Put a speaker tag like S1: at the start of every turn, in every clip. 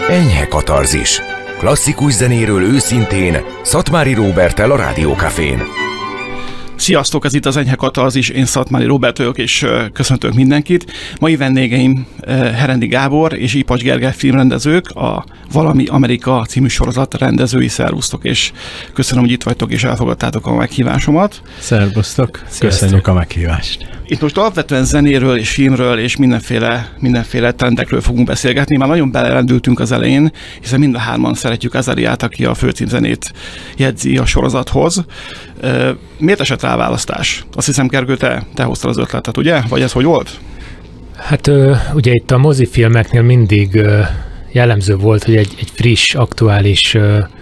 S1: Enyhe katarzis. Klasszikus zenéről őszintén, Szatmári Róberttel a Rádió Cafén.
S2: Sziasztok, ez itt az Enyhe Katarzis, én Szatmári Róbert vagyok, és köszöntök mindenkit. Mai vendégeim Herendi Gábor és Ipacs Gergely filmrendezők, a Valami Amerika című sorozat rendezői. Szervusztok, és köszönöm, hogy itt vagytok, és elfogadtátok a meghívásomat.
S3: Szervusztok, köszönjük a meghívást.
S2: Itt most alapvetően zenéről és filmről és mindenféle trendekről fogunk beszélgetni. Már nagyon belerendültünk az elején, hiszen mind a hárman szeretjük Azariát, aki a főcímzenét jegyzi a sorozathoz. Miért esett rá a választás? Azt hiszem, Gergő, te hoztad az ötletet, ugye? Vagy ez hogy volt?
S4: Hát ugye itt a mozifilmeknél mindig jellemző volt, hogy egy friss, aktuális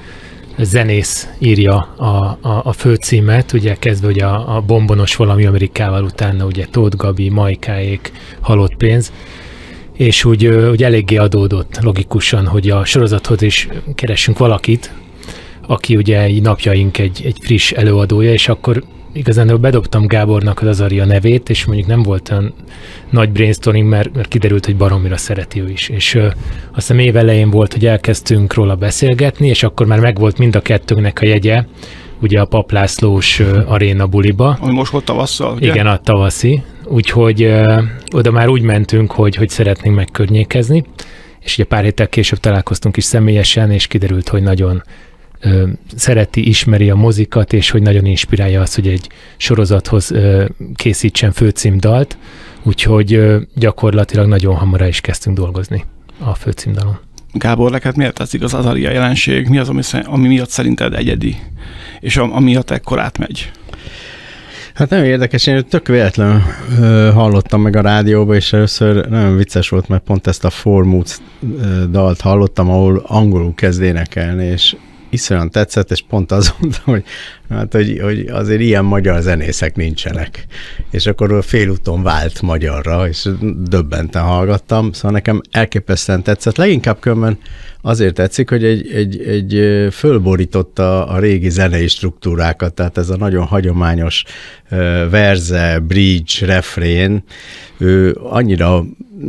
S4: zenész írja a főcímet, ugye kezdve ugye a Bombonos Valami Amerikával, utána ugye Tóth Gabi, Majkáék, Halott pénz, és úgy eléggé adódott logikusan, hogy a sorozathoz is keressünk valakit, aki ugye napjaink egy friss előadója, és akkor igazán bedobtam Gábornak az Azaria nevét, és mondjuk nem volt olyan nagy brainstorming, mert kiderült, hogy baromira szereti ő is. És azt hiszem év elején volt, hogy elkezdtünk róla beszélgetni, és akkor már megvolt mind a kettőnknek a jegye, ugye a Papp Lászlós aréna buliba.
S2: Ami most volt tavasszal, ugye?
S4: Igen, a tavaszi. Úgyhogy oda már úgy mentünk, hogy szeretnénk megkörnyékezni, és ugye pár héttel később találkoztunk is személyesen, és kiderült, hogy nagyon szereti, ismeri a mozikat, és hogy nagyon inspirálja azt, hogy egy sorozathoz készítsen főcímdalt, úgyhogy gyakorlatilag nagyon hamar is kezdtünk dolgozni a főcímdalon.
S2: Gábor, neked miért tetszik az Azaria jelenség? Mi az, ami miatt szerinted egyedi, és amiatt ekkor átmegy?
S3: Hát nem érdekes, én tök véletlenül hallottam meg a rádióba, és először nagyon vicces volt, mert pont ezt a Four Moods dalt hallottam, ahol angolul kezd énekelni, és iszonyatosan tetszett, és pont azt mondtam, hogy azért ilyen magyar zenészek nincsenek. És akkor félúton vált magyarra, és döbbenten hallgattam, szóval nekem elképesztően tetszett. Leginkább különben azért tetszik, hogy egy fölborította a régi zenei struktúrákat, tehát ez a nagyon hagyományos verze, bridge, refrén, ő annyira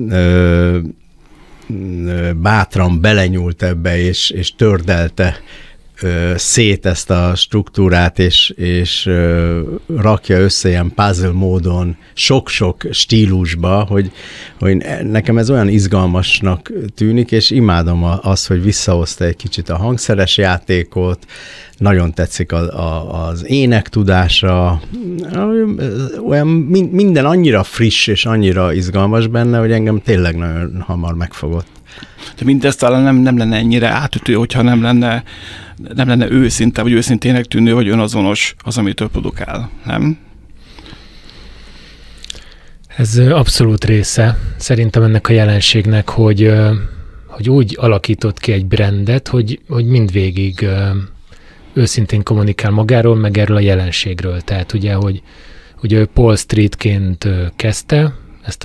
S3: bátran belenyúlt ebbe, és tördelte szét ezt a struktúrát, és rakja össze ilyen puzzle módon, sok-sok stílusba, hogy nekem ez olyan izgalmasnak tűnik, és imádom azt, hogy visszahozta egy kicsit a hangszeres játékot, nagyon tetszik az énektudása, olyan minden annyira friss és annyira izgalmas benne, hogy engem tényleg nagyon hamar megfogott.
S2: De mindezt talán nem lenne ennyire átütő, hogyha nem lenne őszinte, vagy őszintének tűnő, vagy önazonos az, amit ő produkál, nem?
S4: Ez abszolút része szerintem ennek a jelenségnek, hogy úgy alakított ki egy brandet, hogy mindvégig őszintén kommunikál magáról, meg erről a jelenségről. Tehát ugye, hogy ő Paul Streetként kezdte, ezt a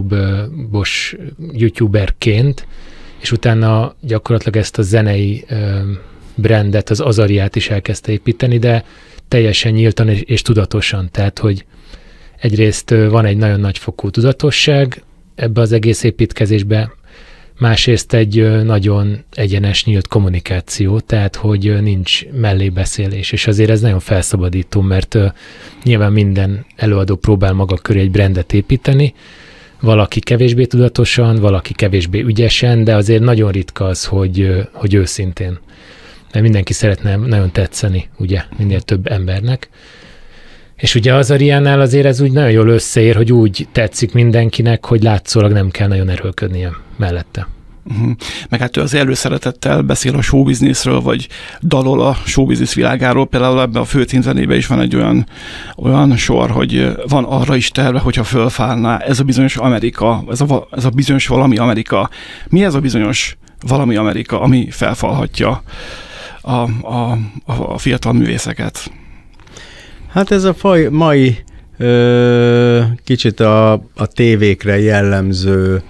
S4: YouTuberként, és utána gyakorlatilag ezt a zenei brandet, az Azariát is elkezdte építeni, de teljesen nyíltan és tudatosan. Tehát, hogy egyrészt van egy nagyon nagyfokú tudatosság ebbe az egész építkezésbe, másrészt egy nagyon egyenes, nyílt kommunikáció, tehát, hogy nincs mellébeszélés, és azért ez nagyon felszabadító, mert nyilván minden előadó próbál maga köré egy brandet építeni, valaki kevésbé tudatosan, valaki kevésbé ügyesen, de azért nagyon ritka az, hogy őszintén. Mert mindenki szeretne nagyon tetszeni, ugye, minél több embernek. És ugye az Azariánál azért ez úgy nagyon jól összeér, hogy úgy tetszik mindenkinek, hogy látszólag nem kell nagyon erőlködnie mellette.
S2: Meg hát ő az előszeretettel beszél a showbizniszről, vagy dalol a showbiznisz világáról. Például ebben a főcímzenében is van egy olyan sor, hogy van arra is terve, hogyha fölfálná ez a bizonyos Amerika, ez a bizonyos valami Amerika. Mi ez a bizonyos valami Amerika, ami felfalhatja a fiatal művészeket?
S3: Hát ez a mai kicsit a tévékre jellemző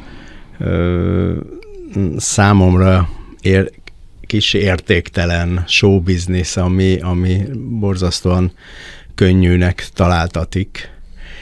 S3: számomra kis értéktelen showbiznisz, ami borzasztóan könnyűnek találtatik,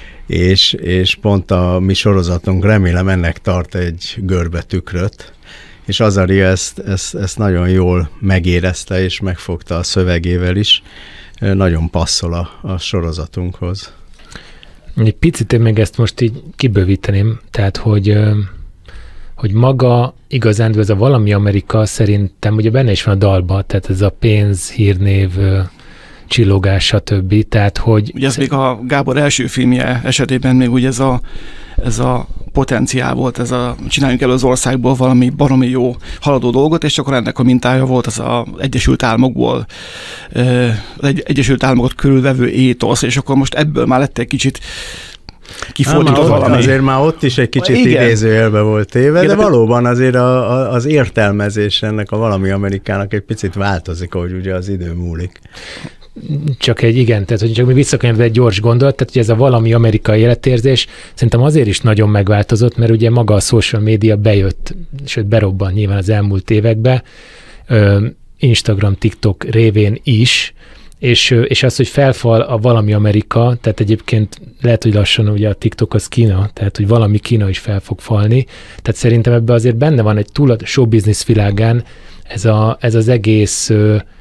S3: és pont a mi sorozatunk remélem ennek tart egy görbetükröt, és Azaria ezt nagyon jól megérezte, és megfogta a szövegével is. Nagyon passzol a sorozatunkhoz.
S4: Egy picit én még ezt most így kibővíteném, tehát hogy maga igazán ez a Valami Amerika szerintem ugye benne is van a dalba, tehát ez a pénz, hírnév, csillogás, stb. Tehát, hogy...
S2: Ugye ez még a Gábor első filmje esetében még ugye ez a potenciál volt, csináljunk elő az országból valami baromi jó haladó dolgot, és akkor ennek a mintája volt az Egyesült Államokból, Egyesült Államokat körülvevő étosz, és akkor most ebből már lett egy kicsit kifordítva valami.
S3: Azért már ott is egy kicsit idézőjelbe volt téve, de valóban azért az értelmezés ennek a Valami Amerikának egy picit változik, ahogy ugye az idő múlik.
S4: Csak tehát hogy csak mi visszakönyvve egy gyors gondolat, tehát hogy ez a Valami Amerikai életérzés szerintem azért is nagyon megváltozott, mert ugye maga a social media bejött, sőt berobban nyilván az elmúlt években, Instagram, TikTok révén is, és az, hogy felfal a Valami Amerika, tehát egyébként lehet, hogy lassan ugye a TikTok az Kína, tehát hogy valami Kína is fel fog falni, tehát szerintem ebben azért benne van egy túl a showbusiness világán ez az egész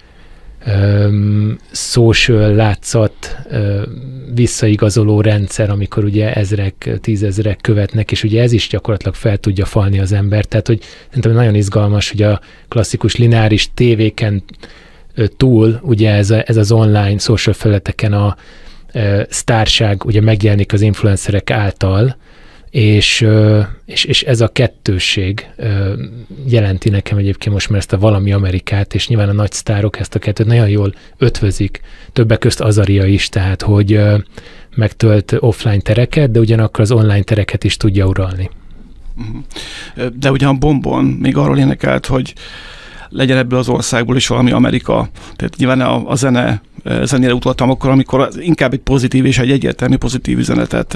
S4: social látszat visszaigazoló rendszer, amikor ugye ezrek, tízezrek követnek, és ugye ez is gyakorlatilag fel tudja falni az ember. Tehát, hogy szerintem nagyon izgalmas, hogy a klasszikus lineáris tévéken túl, ugye ez az online social felületeken a sztárság ugye megjelenik az influencerek által, és ez a kettősség jelenti nekem egyébként most már ezt a Valami Amerikát, és nyilván a nagy sztárok ezt a kettőt nagyon jól ötvözik, többek közt Azaria is, tehát hogy megtölt offline tereket, de ugyanakkor az online tereket is tudja uralni.
S2: De ugye a Bombon még arról énekelt, hogy legyen ebből az országból is valami Amerika. Tehát nyilván a zenére utaltam akkor, amikor inkább egy pozitív és egy egyértelmű pozitív üzenetet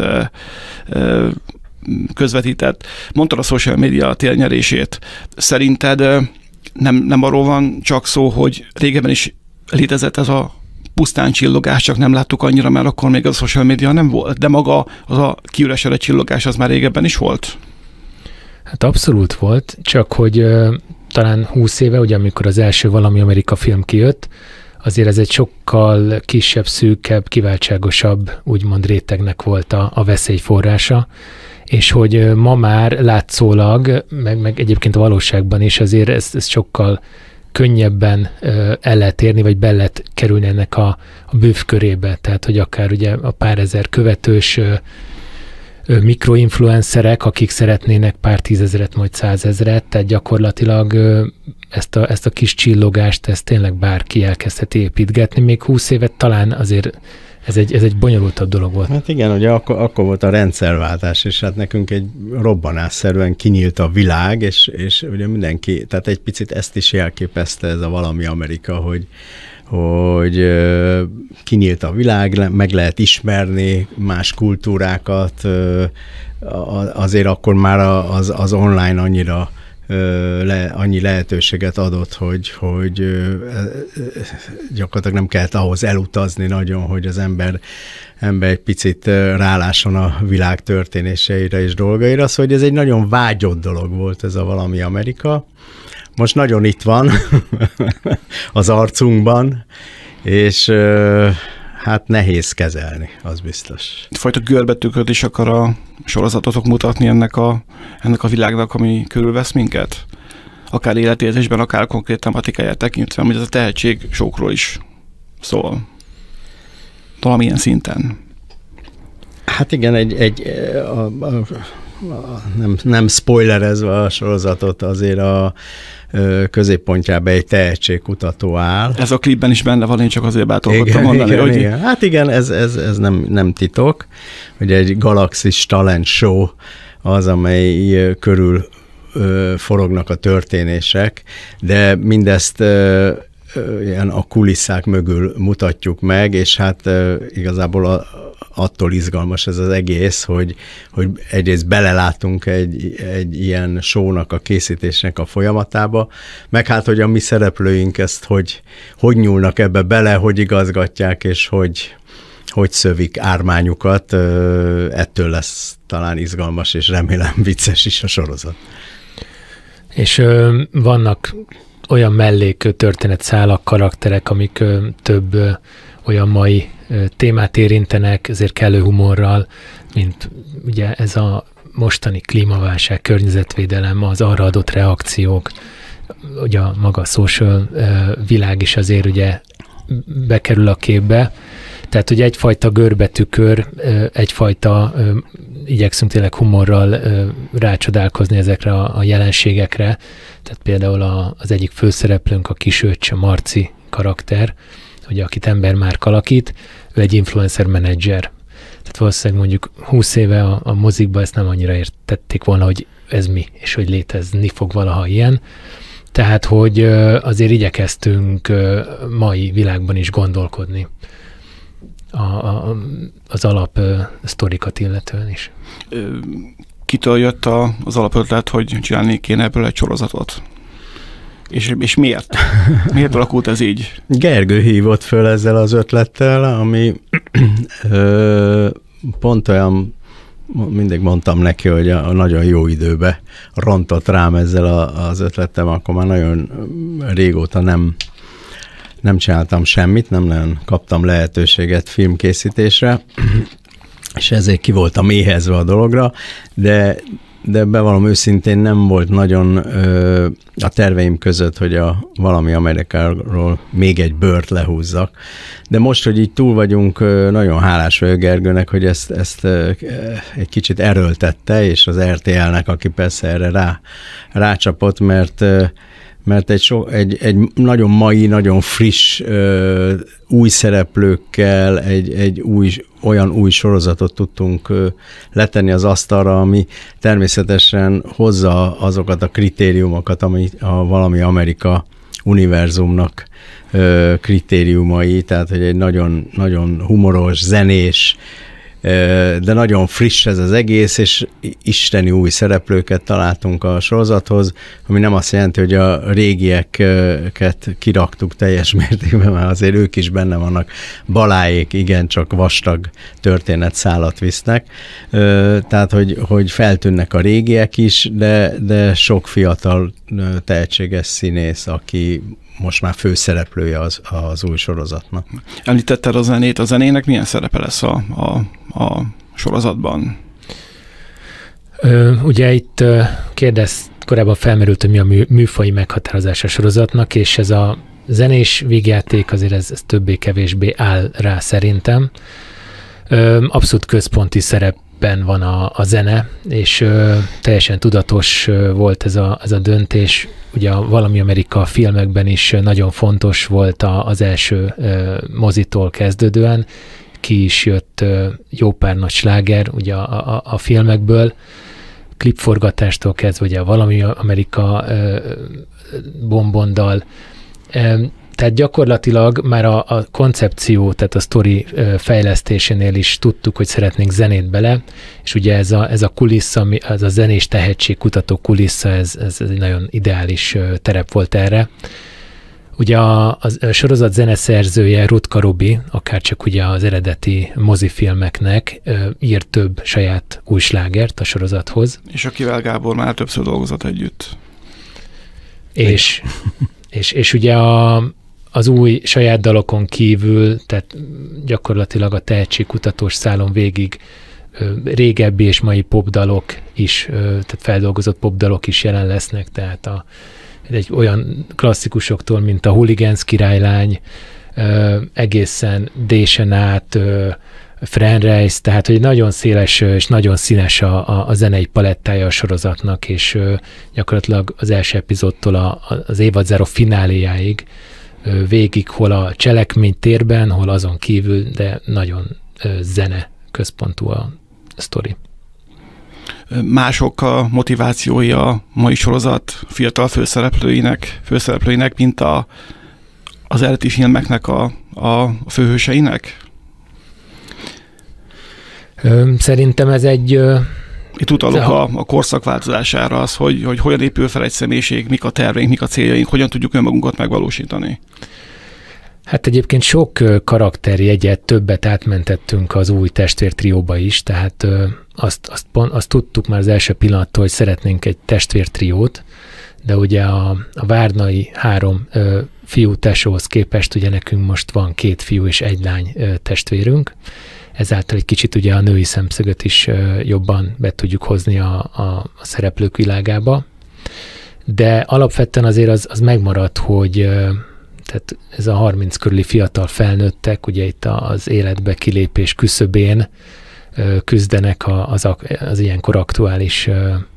S2: közvetített. Mondtad a social media térnyerését. Szerinted nem arról van csak szó, hogy régebben is létezett ez a pusztán csillogás, csak nem láttuk annyira, mert akkor még a social media nem volt, de maga az a kiüresedett csillogás az már régebben is volt?
S4: Hát abszolút volt, csak hogy talán 20 éve, ugye amikor az első Valami Amerika film kijött, azért ez egy sokkal kisebb, szűkebb, kiváltságosabb, úgymond rétegnek volt a veszélyforrása, és hogy ma már látszólag, meg egyébként a valóságban is azért ez sokkal könnyebben el lehet érni, vagy be lehet kerülni ennek a bűvkörébe, tehát hogy akár ugye a pár ezer követős mikroinfluencerek, akik szeretnének pár tízezret, majd 100 000, tehát gyakorlatilag ezt a kis csillogást, ezt tényleg bárki elkezdheti építgetni. Még 20 évet talán azért ez egy bonyolultabb dolog volt.
S3: Hát igen, ugye akkor volt a rendszerváltás, és hát nekünk egy robbanásszerűen kinyílt a világ, és ugye mindenki, tehát egy picit ezt is jelképezte ez a Valami Amerika, hogy kinyílt a világ, meg lehet ismerni más kultúrákat, azért akkor már az online annyira annyi lehetőséget adott, hogy gyakorlatilag nem kellett ahhoz elutazni nagyon, hogy az ember egy picit rálásson a világ történéseire és dolgaira, szóval hogy ez egy nagyon vágyott dolog volt ez a Valami Amerika. Most nagyon itt van az arcunkban, és hát nehéz kezelni, az biztos.
S2: Fajta görbetükröt is akar a sorozatotok mutatni ennek a világnak, ami körülvesz minket? Akár életérzésben, akár konkrét tematikáját tekintve, hogy ez a tehetség sokról is szól. Valamilyen szinten.
S3: Hát igen, nem spoilerezve a sorozatot, azért a középpontjában egy tehetségkutató áll.
S2: Ez a klipben is benne van, én csak azért bátorkodtam mondani.
S3: Igen. Hát igen, ez nem titok, hogy egy Galaxis Talent Show az, amely körül forognak a történések, de mindezt ilyen a kulisszák mögül mutatjuk meg, és hát igazából attól izgalmas ez az egész, hogy egyrészt belelátunk egy ilyen show-nak a készítésnek a folyamatába, meg hát, hogy a mi szereplőink ezt hogy nyúlnak ebbe bele, hogy igazgatják, és hogy szövik ármányukat, ettől lesz talán izgalmas, és remélem vicces is a sorozat.
S4: És vannak olyan mellék történetszálak, karakterek, amik több olyan mai témát érintenek, ezért kellő humorral, mint ugye ez a mostani klímaválság, környezetvédelem, az arra adott reakciók, ugye a maga social világ is azért ugye bekerül a képbe. Tehát, hogy egyfajta görbetükör, egyfajta igyekszünk tényleg humorral rácsodálkozni ezekre a jelenségekre. Tehát például az egyik főszereplőnk, a Kisöccse Marci karakter, ugye, akit Ember Márk alakít, ő egy influencer menedzser. Tehát valószínűleg mondjuk 20 éve a mozikban ezt nem annyira értették volna, hogy ez mi, és hogy létezni fog valaha ilyen. Tehát, hogy azért igyekeztünk mai világban is gondolkodni az alap sztorikat illetően is.
S2: Kitől jött az alapötlet, hogy csinálni kéne ebből egy sorozatot? És miért? Miért alakult ez így?
S3: Gergő hívott föl ezzel az ötlettel, ami pont olyan, mindig mondtam neki, hogy a nagyon jó időbe rontott rám ezzel az ötlettel, akkor már nagyon régóta nem csináltam semmit, nem nagyon kaptam lehetőséget filmkészítésre, és ezért ki voltam éhezve a dologra, de bevallom őszintén nem volt nagyon a terveim között, hogy valami Amerikáról még egy bört lehúzzak. De most, hogy így túl vagyunk, nagyon hálás vagyok Gergőnek, hogy ezt egy kicsit erőltette, és az RTL-nek, aki persze erre rácsapott, mert egy nagyon mai, nagyon friss új szereplőkkel egy olyan új sorozatot tudtunk letenni az asztalra, ami természetesen hozza azokat a kritériumokat, ami a valami Amerika univerzumnak kritériumai, tehát hogy egy nagyon, nagyon humoros, zenés, de nagyon friss ez az egész, és isteni új szereplőket találtunk a sorozathoz, ami nem azt jelenti, hogy a régieket kiraktuk teljes mértékben, mert azért ők is benne vannak. Baláék igencsak vastag történetszálat visznek, tehát hogy feltűnnek a régiek is, de sok fiatal tehetséges színész, aki most már főszereplője az új sorozatnak.
S2: Említetted a zenét, a zenének milyen szerepe lesz a sorozatban?
S4: Ugye itt korábban felmerült, hogy mi a műfaji meghatározása a sorozatnak, és ez a zenés vígjáték azért ez többé-kevésbé áll rá szerintem. Abszolút központi szerepben van a zene, és teljesen tudatos volt ez a döntés. Ugye a Valami Amerika filmekben is nagyon fontos volt az első mozitól kezdődően, ki is jött jó pár nagy sláger ugye a filmekből, klipforgatástól kezdve ugye a Valami Amerika bombondal. Tehát gyakorlatilag már a koncepció, tehát a sztori fejlesztésénél is tudtuk, hogy szeretnénk zenét bele, és ugye ez a kulissza, ez a zenés tehetségkutató kulissza, ez egy nagyon ideális terep volt erre. Ugye a sorozat zeneszerzője Rutka Robi, akárcsak ugye az eredeti mozifilmeknek írt több saját új slágert a sorozathoz.
S2: És akivel Gábor már többször dolgozott együtt.
S4: És ugye az új saját dalokon kívül, tehát gyakorlatilag a tehetségkutatós szálon végig régebbi és mai popdalok is, tehát feldolgozott popdalok is jelen lesznek, tehát egy olyan klasszikusoktól, mint a Hooligans királylány, egészen Désen át, Friendrise, tehát hogy nagyon széles és nagyon színes a zenei palettája a sorozatnak, és gyakorlatilag az első epizódtól az évadzáró fináléjáig végig, hol a cselekmény térben, hol azon kívül, de nagyon zene központú a sztori.
S2: Mások a motivációi a mai sorozat fiatal főszereplőinek, mint az eredeti filmeknek a főhőseinek?
S4: Szerintem ez egy...
S2: Itt utalok a korszakváltozására, az, hogy hogyan épül fel egy személyiség, mik a terveink, mik a céljaink, hogyan tudjuk önmagunkat megvalósítani.
S4: Hát egyébként sok karakterjegyet, többet átmentettünk az új testvértrióba is, tehát azt tudtuk már az első pillanattól, hogy szeretnénk egy testvértriót, de ugye a várnai 3 fiú tesóhoz képest ugye nekünk most van 2 fiú és 1 lány testvérünk, ezáltal egy kicsit ugye a női szemszögöt is jobban be tudjuk hozni a szereplők világába, de alapvetően azért az megmaradt, hogy tehát ez a 30 körüli fiatal felnőttek, ugye itt az életbe kilépés küszöbén küzdenek az ilyenkor aktuális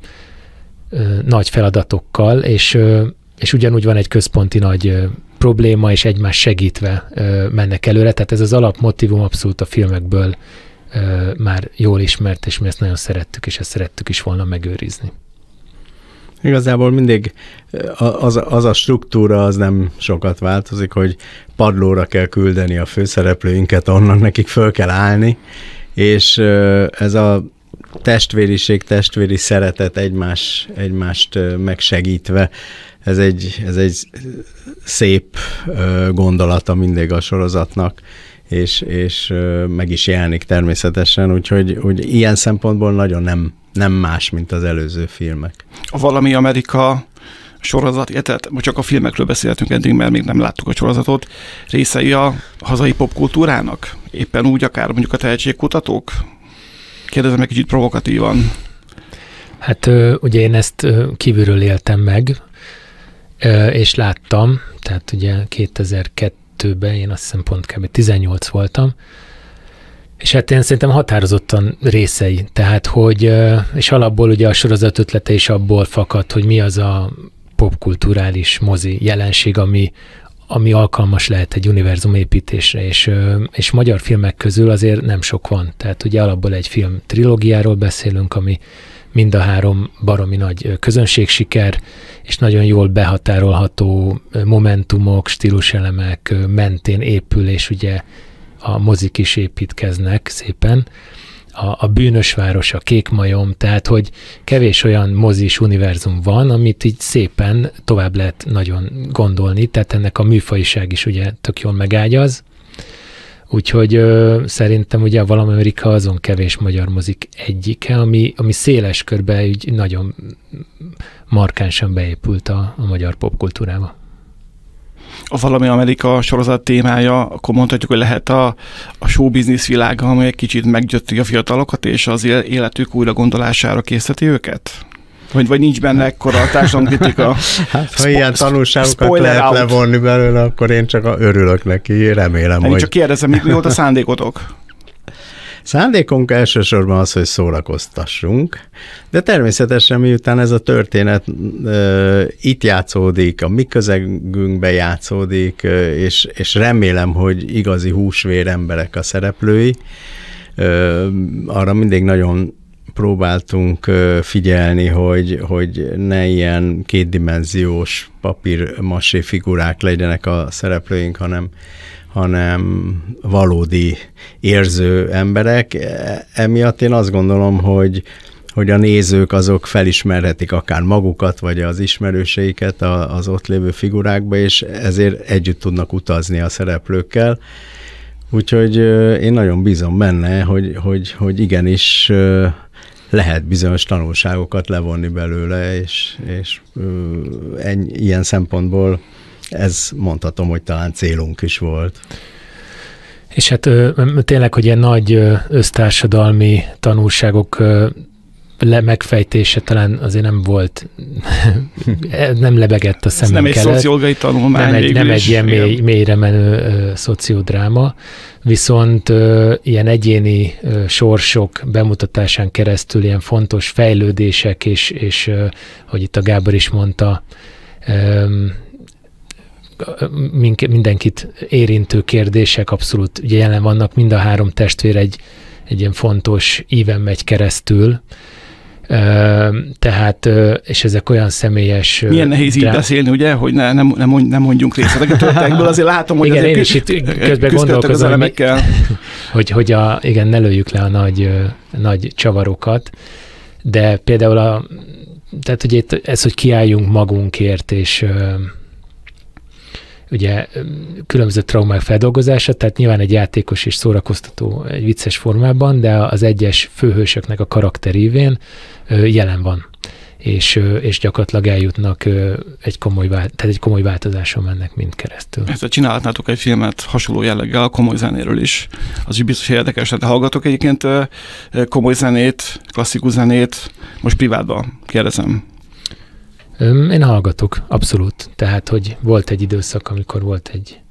S4: nagy feladatokkal, és ugyanúgy van egy központi nagy probléma, és egymás segítve mennek előre, tehát ez az alapmotívum abszolút a filmekből már jól ismert, és mi ezt nagyon szerettük, és ezt szerettük is volna megőrizni.
S3: Igazából mindig az a struktúra az nem sokat változik, hogy padlóra kell küldeni a főszereplőinket, onnan nekik föl kell állni, és ez a testvériség, testvéri szeretet egymást megsegítve, ez egy szép gondolata mindig a sorozatnak, és meg is jelenik természetesen, úgyhogy ilyen szempontból nagyon nem más, mint az előző filmek.
S2: A Valami Amerika sorozat, tehát most csak a filmekről beszéltünk eddig, mert még nem láttuk a sorozatot, részei a hazai popkultúrának? Éppen úgy akár mondjuk a tehetségkutatók? Kérdezem egy kicsit provokatívan.
S4: Hát ugye én ezt kívülről éltem meg, és láttam, tehát ugye 2002-ben, én azt hiszem pont kb. 18 voltam, és hát én szerintem határozottan részei, tehát hogy, és alapból ugye a sorozat ötlete is abból fakad, hogy mi az a popkulturális mozi jelenség, ami alkalmas lehet egy univerzum építésre, és magyar filmek közül azért nem sok van. Tehát ugye alapból egy film trilógiáról beszélünk, ami mind a 3 baromi nagy közönségsiker, és nagyon jól behatárolható momentumok, stíluselemek mentén épül, és ugye a mozik is építkeznek szépen. A Bűnös város, a Kék majom, tehát hogy kevés olyan mozis univerzum van, amit így szépen tovább lehet nagyon gondolni, tehát ennek a műfajiság is ugye tök jól megágyaz. Úgyhogy szerintem ugye a Valami Amerika azon kevés magyar mozik egyike, ami széles körbe így nagyon markánsan beépült a magyar popkultúrába.
S2: A Valami Amerika sorozat témája, akkor mondhatjuk, hogy lehet a showbiznisz világa, amely egy kicsit meggyötri a fiatalokat, és az életük újra gondolására készíteti őket? Vagy nincs benne ekkora a társadalomkritika?
S3: Hát, ha ilyen tanulságokat lehet levonni belőle, akkor én csak örülök neki, remélem,
S2: hogy... Én csak kérdezem, mi volt a szándékotok?
S3: Szándékunk elsősorban az, hogy szórakoztassunk, de természetesen miután ez a történet itt játszódik, a mi közegünkben játszódik, és remélem, hogy igazi húsvér emberek a szereplői, arra mindig nagyon próbáltunk figyelni, hogy ne ilyen kétdimenziós papírmasé figurák legyenek a szereplőink, hanem valódi érző emberek. Emiatt én azt gondolom, hogy a nézők azok felismerhetik akár magukat, vagy az ismerőseiket az ott lévő figurákba, és ezért együtt tudnak utazni a szereplőkkel. Úgyhogy én nagyon bízom benne, hogy igenis lehet bizonyos tanulságokat levonni belőle, és ilyen szempontból ez mondhatom, hogy talán célunk is volt.
S4: És hát tényleg, hogy ilyen nagy össztársadalmi tanulságok megfejtése talán azért nem volt, nem lebegett a szemünk előtt.
S2: Ez nem egy szociológiai tanulmány.
S4: Nem egy ilyen mélyre menő szociodráma, viszont ilyen egyéni sorsok bemutatásán keresztül ilyen fontos fejlődések, és hogy itt a Gábor is mondta, mindenkit érintő kérdések abszolút ugye jelen vannak, mind a 3 testvér egy ilyen fontos íven megy keresztül, tehát, és ezek olyan személyes... Milyen
S2: nehéz így beszélni, ugye, hogy nem mondjunk részleteket a történetekből, azért látom, hogy
S4: igen, én is itt közben gondolkozom, hogy igen, ne lőjük le a nagy csavarokat, de például tehát ugye ez, hogy kiálljunk magunkért, és ugye különböző traumák feldolgozása, tehát nyilván egy játékos és szórakoztató, egy vicces formában, de az egyes főhősöknek a karakterívén jelen van. és gyakorlatilag eljutnak egy komoly változáson mennek mind keresztül.
S2: Ezt csinálhatnátok egy filmet hasonló jelleggel a komoly zenéről is. Az is biztos érdekes. Tehát hallgatok egyébként komoly zenét, klasszikus zenét, most privátban kérdezem.
S4: Én hallgatok, abszolút. Tehát, hogy volt egy időszak, amikor volt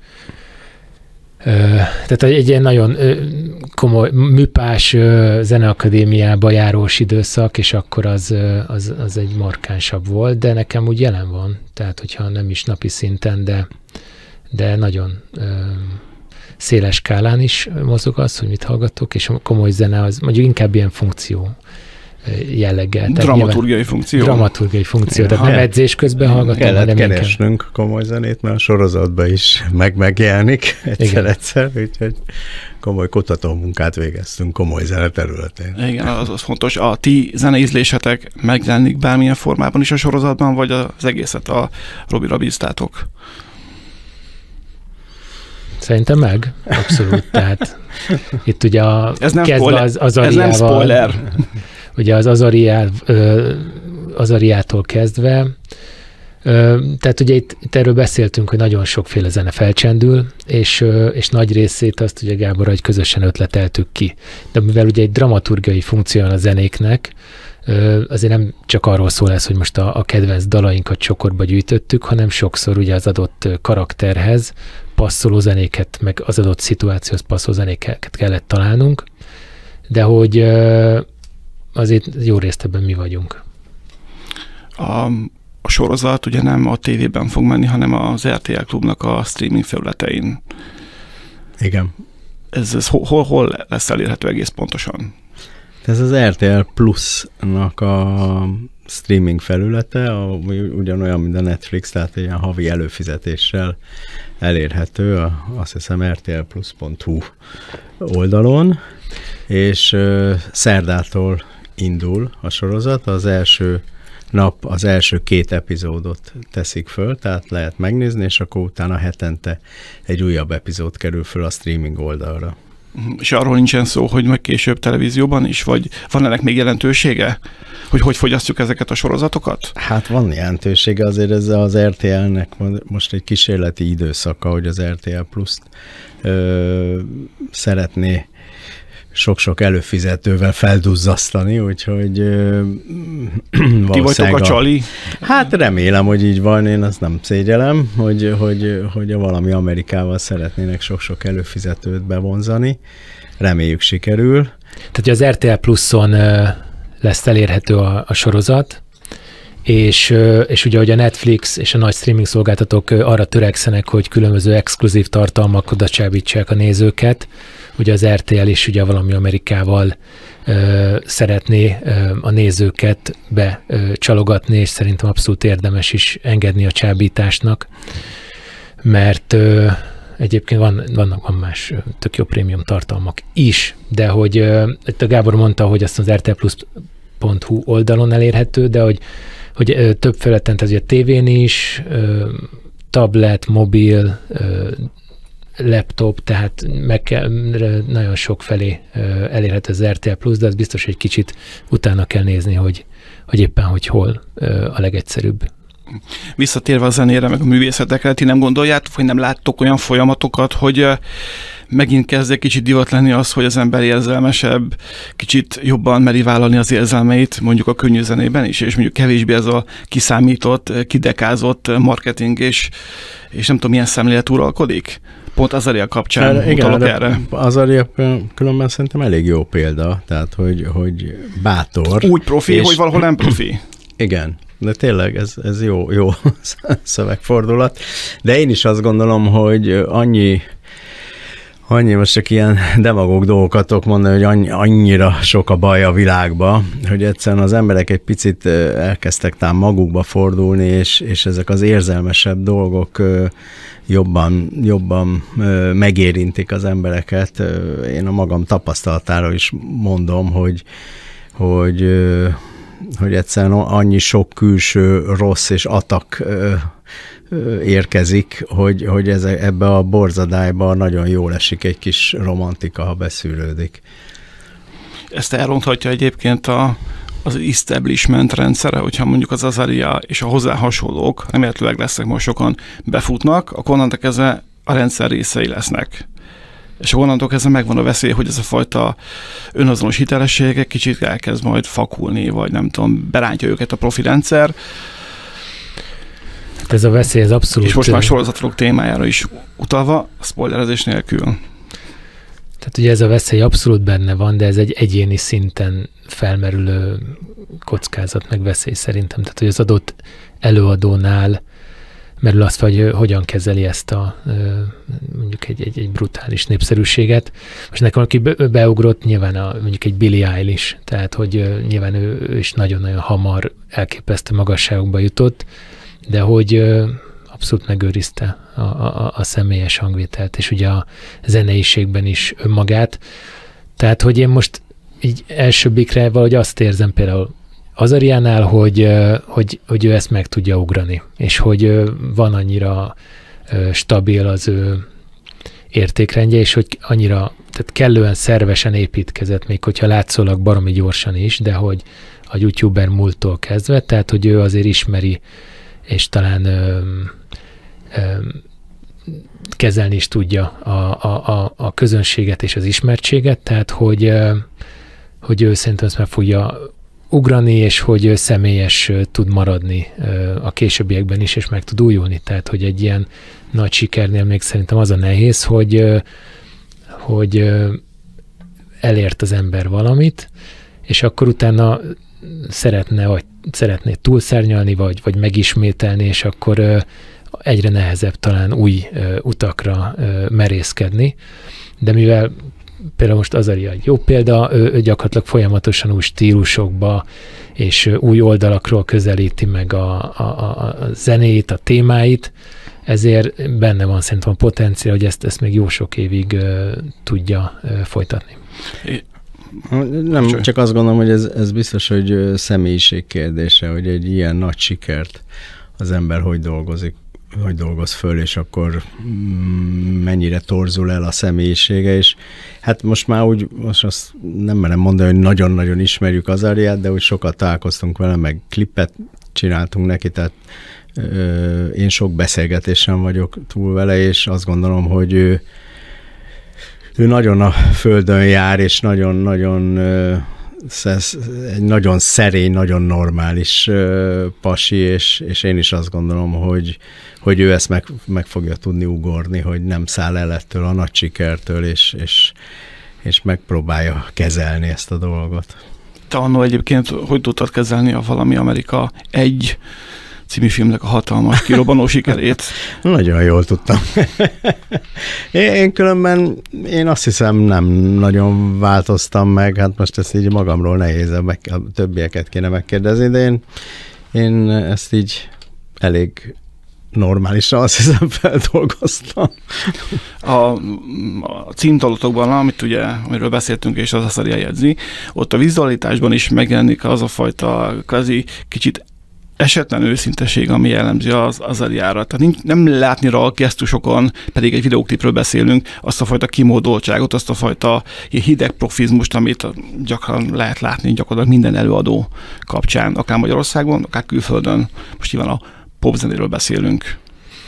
S4: tehát egy ilyen nagyon komoly műpás zeneakadémiába járós időszak, és akkor az egy markánsabb volt, de nekem úgy jelen van. Tehát, hogyha nem is napi szinten, de nagyon széles skálán is mozog az, hogy mit hallgatok, és a komoly zene az mondjuk inkább ilyen funkció jelleggel.
S2: Dramaturgiai funkció.
S4: Dramaturgiai funkció, tehát nem edzés közben hallgatom,
S3: kellett keresnünk komoly zenét, mert a sorozatban is megjelenik egyszer, úgyhogy komoly kutatómunkát végeztünk komoly zene területén.
S2: Igen, az fontos. A ti zeneízlésetek megjelenik bármilyen formában is a sorozatban, vagy az egészet a Robira bíztátok?
S4: Szerintem meg, abszolút. Tehát itt ugye
S2: ez nem
S4: spoiler. Ugye az Azariától kezdve, tehát ugye itt erről beszéltünk, hogy nagyon sokféle zene felcsendül, és nagy részét azt ugye Gáborral egy közösen ötleteltük ki. De mivel ugye egy dramaturgiai funkció a zenéknek, azért nem csak arról szól ez, hogy most a kedvenc dalainkat csokorba gyűjtöttük, hanem sokszor ugye az adott karakterhez passzoló zenéket, meg az adott szituációhoz passzoló zenéket kellett találnunk, de hogy azért jó részt ebben mi vagyunk.
S2: A sorozat ugye nem a tévében fog menni, hanem az RTL Klubnak a streaming felületein.
S3: Igen.
S2: Ez hol lesz elérhető egész pontosan?
S3: Ez az RTL Plus-nak a streaming felülete, ugyanolyan, mint a Netflix, tehát egy ilyen havi előfizetéssel elérhető, azt hiszem rtlplus.hu oldalon, és szerdától indul a sorozat, az első nap az első 2 epizódot teszik föl, tehát lehet megnézni, és akkor utána hetente egy újabb epizód kerül föl a streaming oldalra.
S2: És arról nincsen szó, hogy meg később televízióban is, vagy van ennek még jelentősége? Hogy fogyasztjuk ezeket a sorozatokat?
S3: Hát van jelentősége, azért ez az RTL-nek most egy kísérleti időszaka, hogy az RTL Plus-t szeretné sok-sok előfizetővel felduzzasztani, úgyhogy
S2: ti vagytok a csali?
S3: Hát remélem, hogy így van, én azt nem szégyellem, hogy valami Amerikával szeretnének sok-sok előfizetőt bevonzani. Reméljük sikerül.
S4: Tehát az RTL Pluson lesz elérhető a sorozat, és ugye, hogy a Netflix és a nagy streaming szolgáltatók arra törekszenek, hogy különböző exkluzív tartalmak oda csábítsák a nézőket. Ugye az RTL is ugye valami Amerikával szeretné a nézőket becsalogatni, és szerintem abszolút érdemes is engedni a csábításnak, mert egyébként van más tök jó prémium tartalmak is, de hogy itt a Gábor mondta, hogy azt az rtlplus.hu oldalon elérhető, de hogy több felületen, tehát ugye tévén is, tablet, mobil, laptop, tehát nagyon sok felé elérhető az RTL Plus, de az biztos, hogy egy kicsit utána kell nézni, hogy éppen hol a legegyszerűbb.
S2: Visszatérve a zenére, meg a művészetekre, ti nem gondoljátok, hogy nem láttok olyan folyamatokat, hogy megint kezd egy kicsit divat lenni az, hogy az ember érzelmesebb, kicsit jobban meri vállalni az érzelmeit, mondjuk a könnyű zenében is, és mondjuk kevésbé ez a kiszámított, kidekázott marketing, és nem tudom, milyen szemlélet uralkodik? Pont Azaria kapcsán utalok erre.
S3: Azaria különben szerintem elég jó példa, tehát hogy bátor.
S2: Úgy profi, hogy valahol nem profi.
S3: Igen, de tényleg ez jó szövegfordulat. De én is azt gondolom, hogy annyi most csak ilyen demagóg dolgokat tudok mondani, hogy annyira sok a baj a világban, hogy egyszerűen az emberek egy picit elkezdtek magukba fordulni, és ezek az érzelmesebb dolgok jobban megérintik az embereket. Én a magam tapasztalatára is mondom, hogy egyszerűen annyi sok külső rossz és atak érkezik, hogy ebbe a borzadályba nagyon jól esik egy kis romantika, ha beszűrődik.
S2: Ezt elronthatja egyébként a az establishment rendszere, hogyha mondjuk az Azaria és a hozzá hasonlók, remélhetőleg lesznek, most sokan befutnak, akkor onnantól kezdve a rendszer részei lesznek. És onnantól kezdve megvan a veszély, hogy ez a fajta önazonos hitelessége kicsit elkezd majd fakulni, vagy nem tudom, berántja őket a profi rendszer.
S4: Ez a veszély, ez abszolút...
S2: És most már sorozatok témájára is utalva, spoilerezés nélkül.
S4: Tehát ugye ez a veszély abszolút benne van, de ez egy egyéni szinten felmerülő kockázat, meg veszély szerintem. Tehát, hogy az adott előadónál merül azt, hogy hogyan kezeli ezt a mondjuk egy brutális népszerűséget. Most nekem, aki beugrott, nyilván mondjuk egy Billie Eilish, tehát, hogy nyilván ő is nagyon-nagyon hamar elképesztő magasságokba jutott, de hogy abszolút megőrizte a személyes hangvételt, és ugye a zeneiségben is önmagát. Tehát, hogy én most így első blikre valahogy azt érzem például Azariánál, hogy ő ezt meg tudja ugrani, és hogy van annyira stabil az ő értékrendje, és hogy annyira, tehát kellően szervesen építkezett, még hogyha látszólag baromi gyorsan is, de hogy a YouTuber múlttól kezdve, tehát hogy ő azért ismeri, és talán kezelni is tudja a közönséget és az ismertséget, tehát hogy ő szerintem ezt meg fogja ugrani, és hogy személyes tud maradni a későbbiekben is, és meg tud újulni. Tehát, hogy egy ilyen nagy sikernél még szerintem az a nehéz, hogy elért az ember valamit, és akkor utána szeretné túlszárnyalni, vagy megismételni, és akkor egyre nehezebb talán új utakra merészkedni. De mivel például most Azaria egy jó példa, ő gyakorlatilag folyamatosan új stílusokba és új oldalakról közelíti meg a zenét, a témáit, ezért benne van szerintem a potenciál, hogy ezt még jó sok évig tudja folytatni.
S3: Nem, csak azt gondolom, hogy ez biztos, hogy személyiség kérdése, hogy egy ilyen nagy sikert az ember hogy dolgoz föl, és akkor mennyire torzul el a személyisége, és hát most azt nem merem mondani, hogy nagyon-nagyon ismerjük Azariát, de úgy sokat találkoztunk vele, meg klippet csináltunk neki, tehát én sok beszélgetésen vagyok túl vele, és azt gondolom, hogy ő nagyon a földön jár, és egy nagyon szerény, nagyon normális pasi, és én is azt gondolom, hogy ő ezt meg fogja tudni ugorni, hogy nem száll el ettől a nagy sikertől, és megpróbálja kezelni ezt a dolgot.
S2: Te annól egyébként hogy tudtad kezelni a Valami Amerika 1 című filmnek a hatalmas kirobbanó sikerét?
S3: Nagyon jól tudtam. Én különben, én azt hiszem nem nagyon változtam meg, hát most ezt így magamról nehéz, a többieket kéne megkérdezni, de én ezt így elég normálisan azt hiszem feldolgoztam.
S2: A címtalotokban, amiről beszéltünk, és az Azaria jegyzi, ott a vizualitásban is megjelenik az a fajta kvázi kicsit esetlen őszinteség, ami jellemzi az Azariára. Tehát nem látni rá a gesztusokon, pedig egy videóklipről beszélünk, azt a fajta kimódoltságot, azt a fajta hideg profizmust, amit gyakran lehet látni gyakorlatilag minden előadó kapcsán, akár Magyarországon, akár külföldön. Most nyilván a popzenéről beszélünk.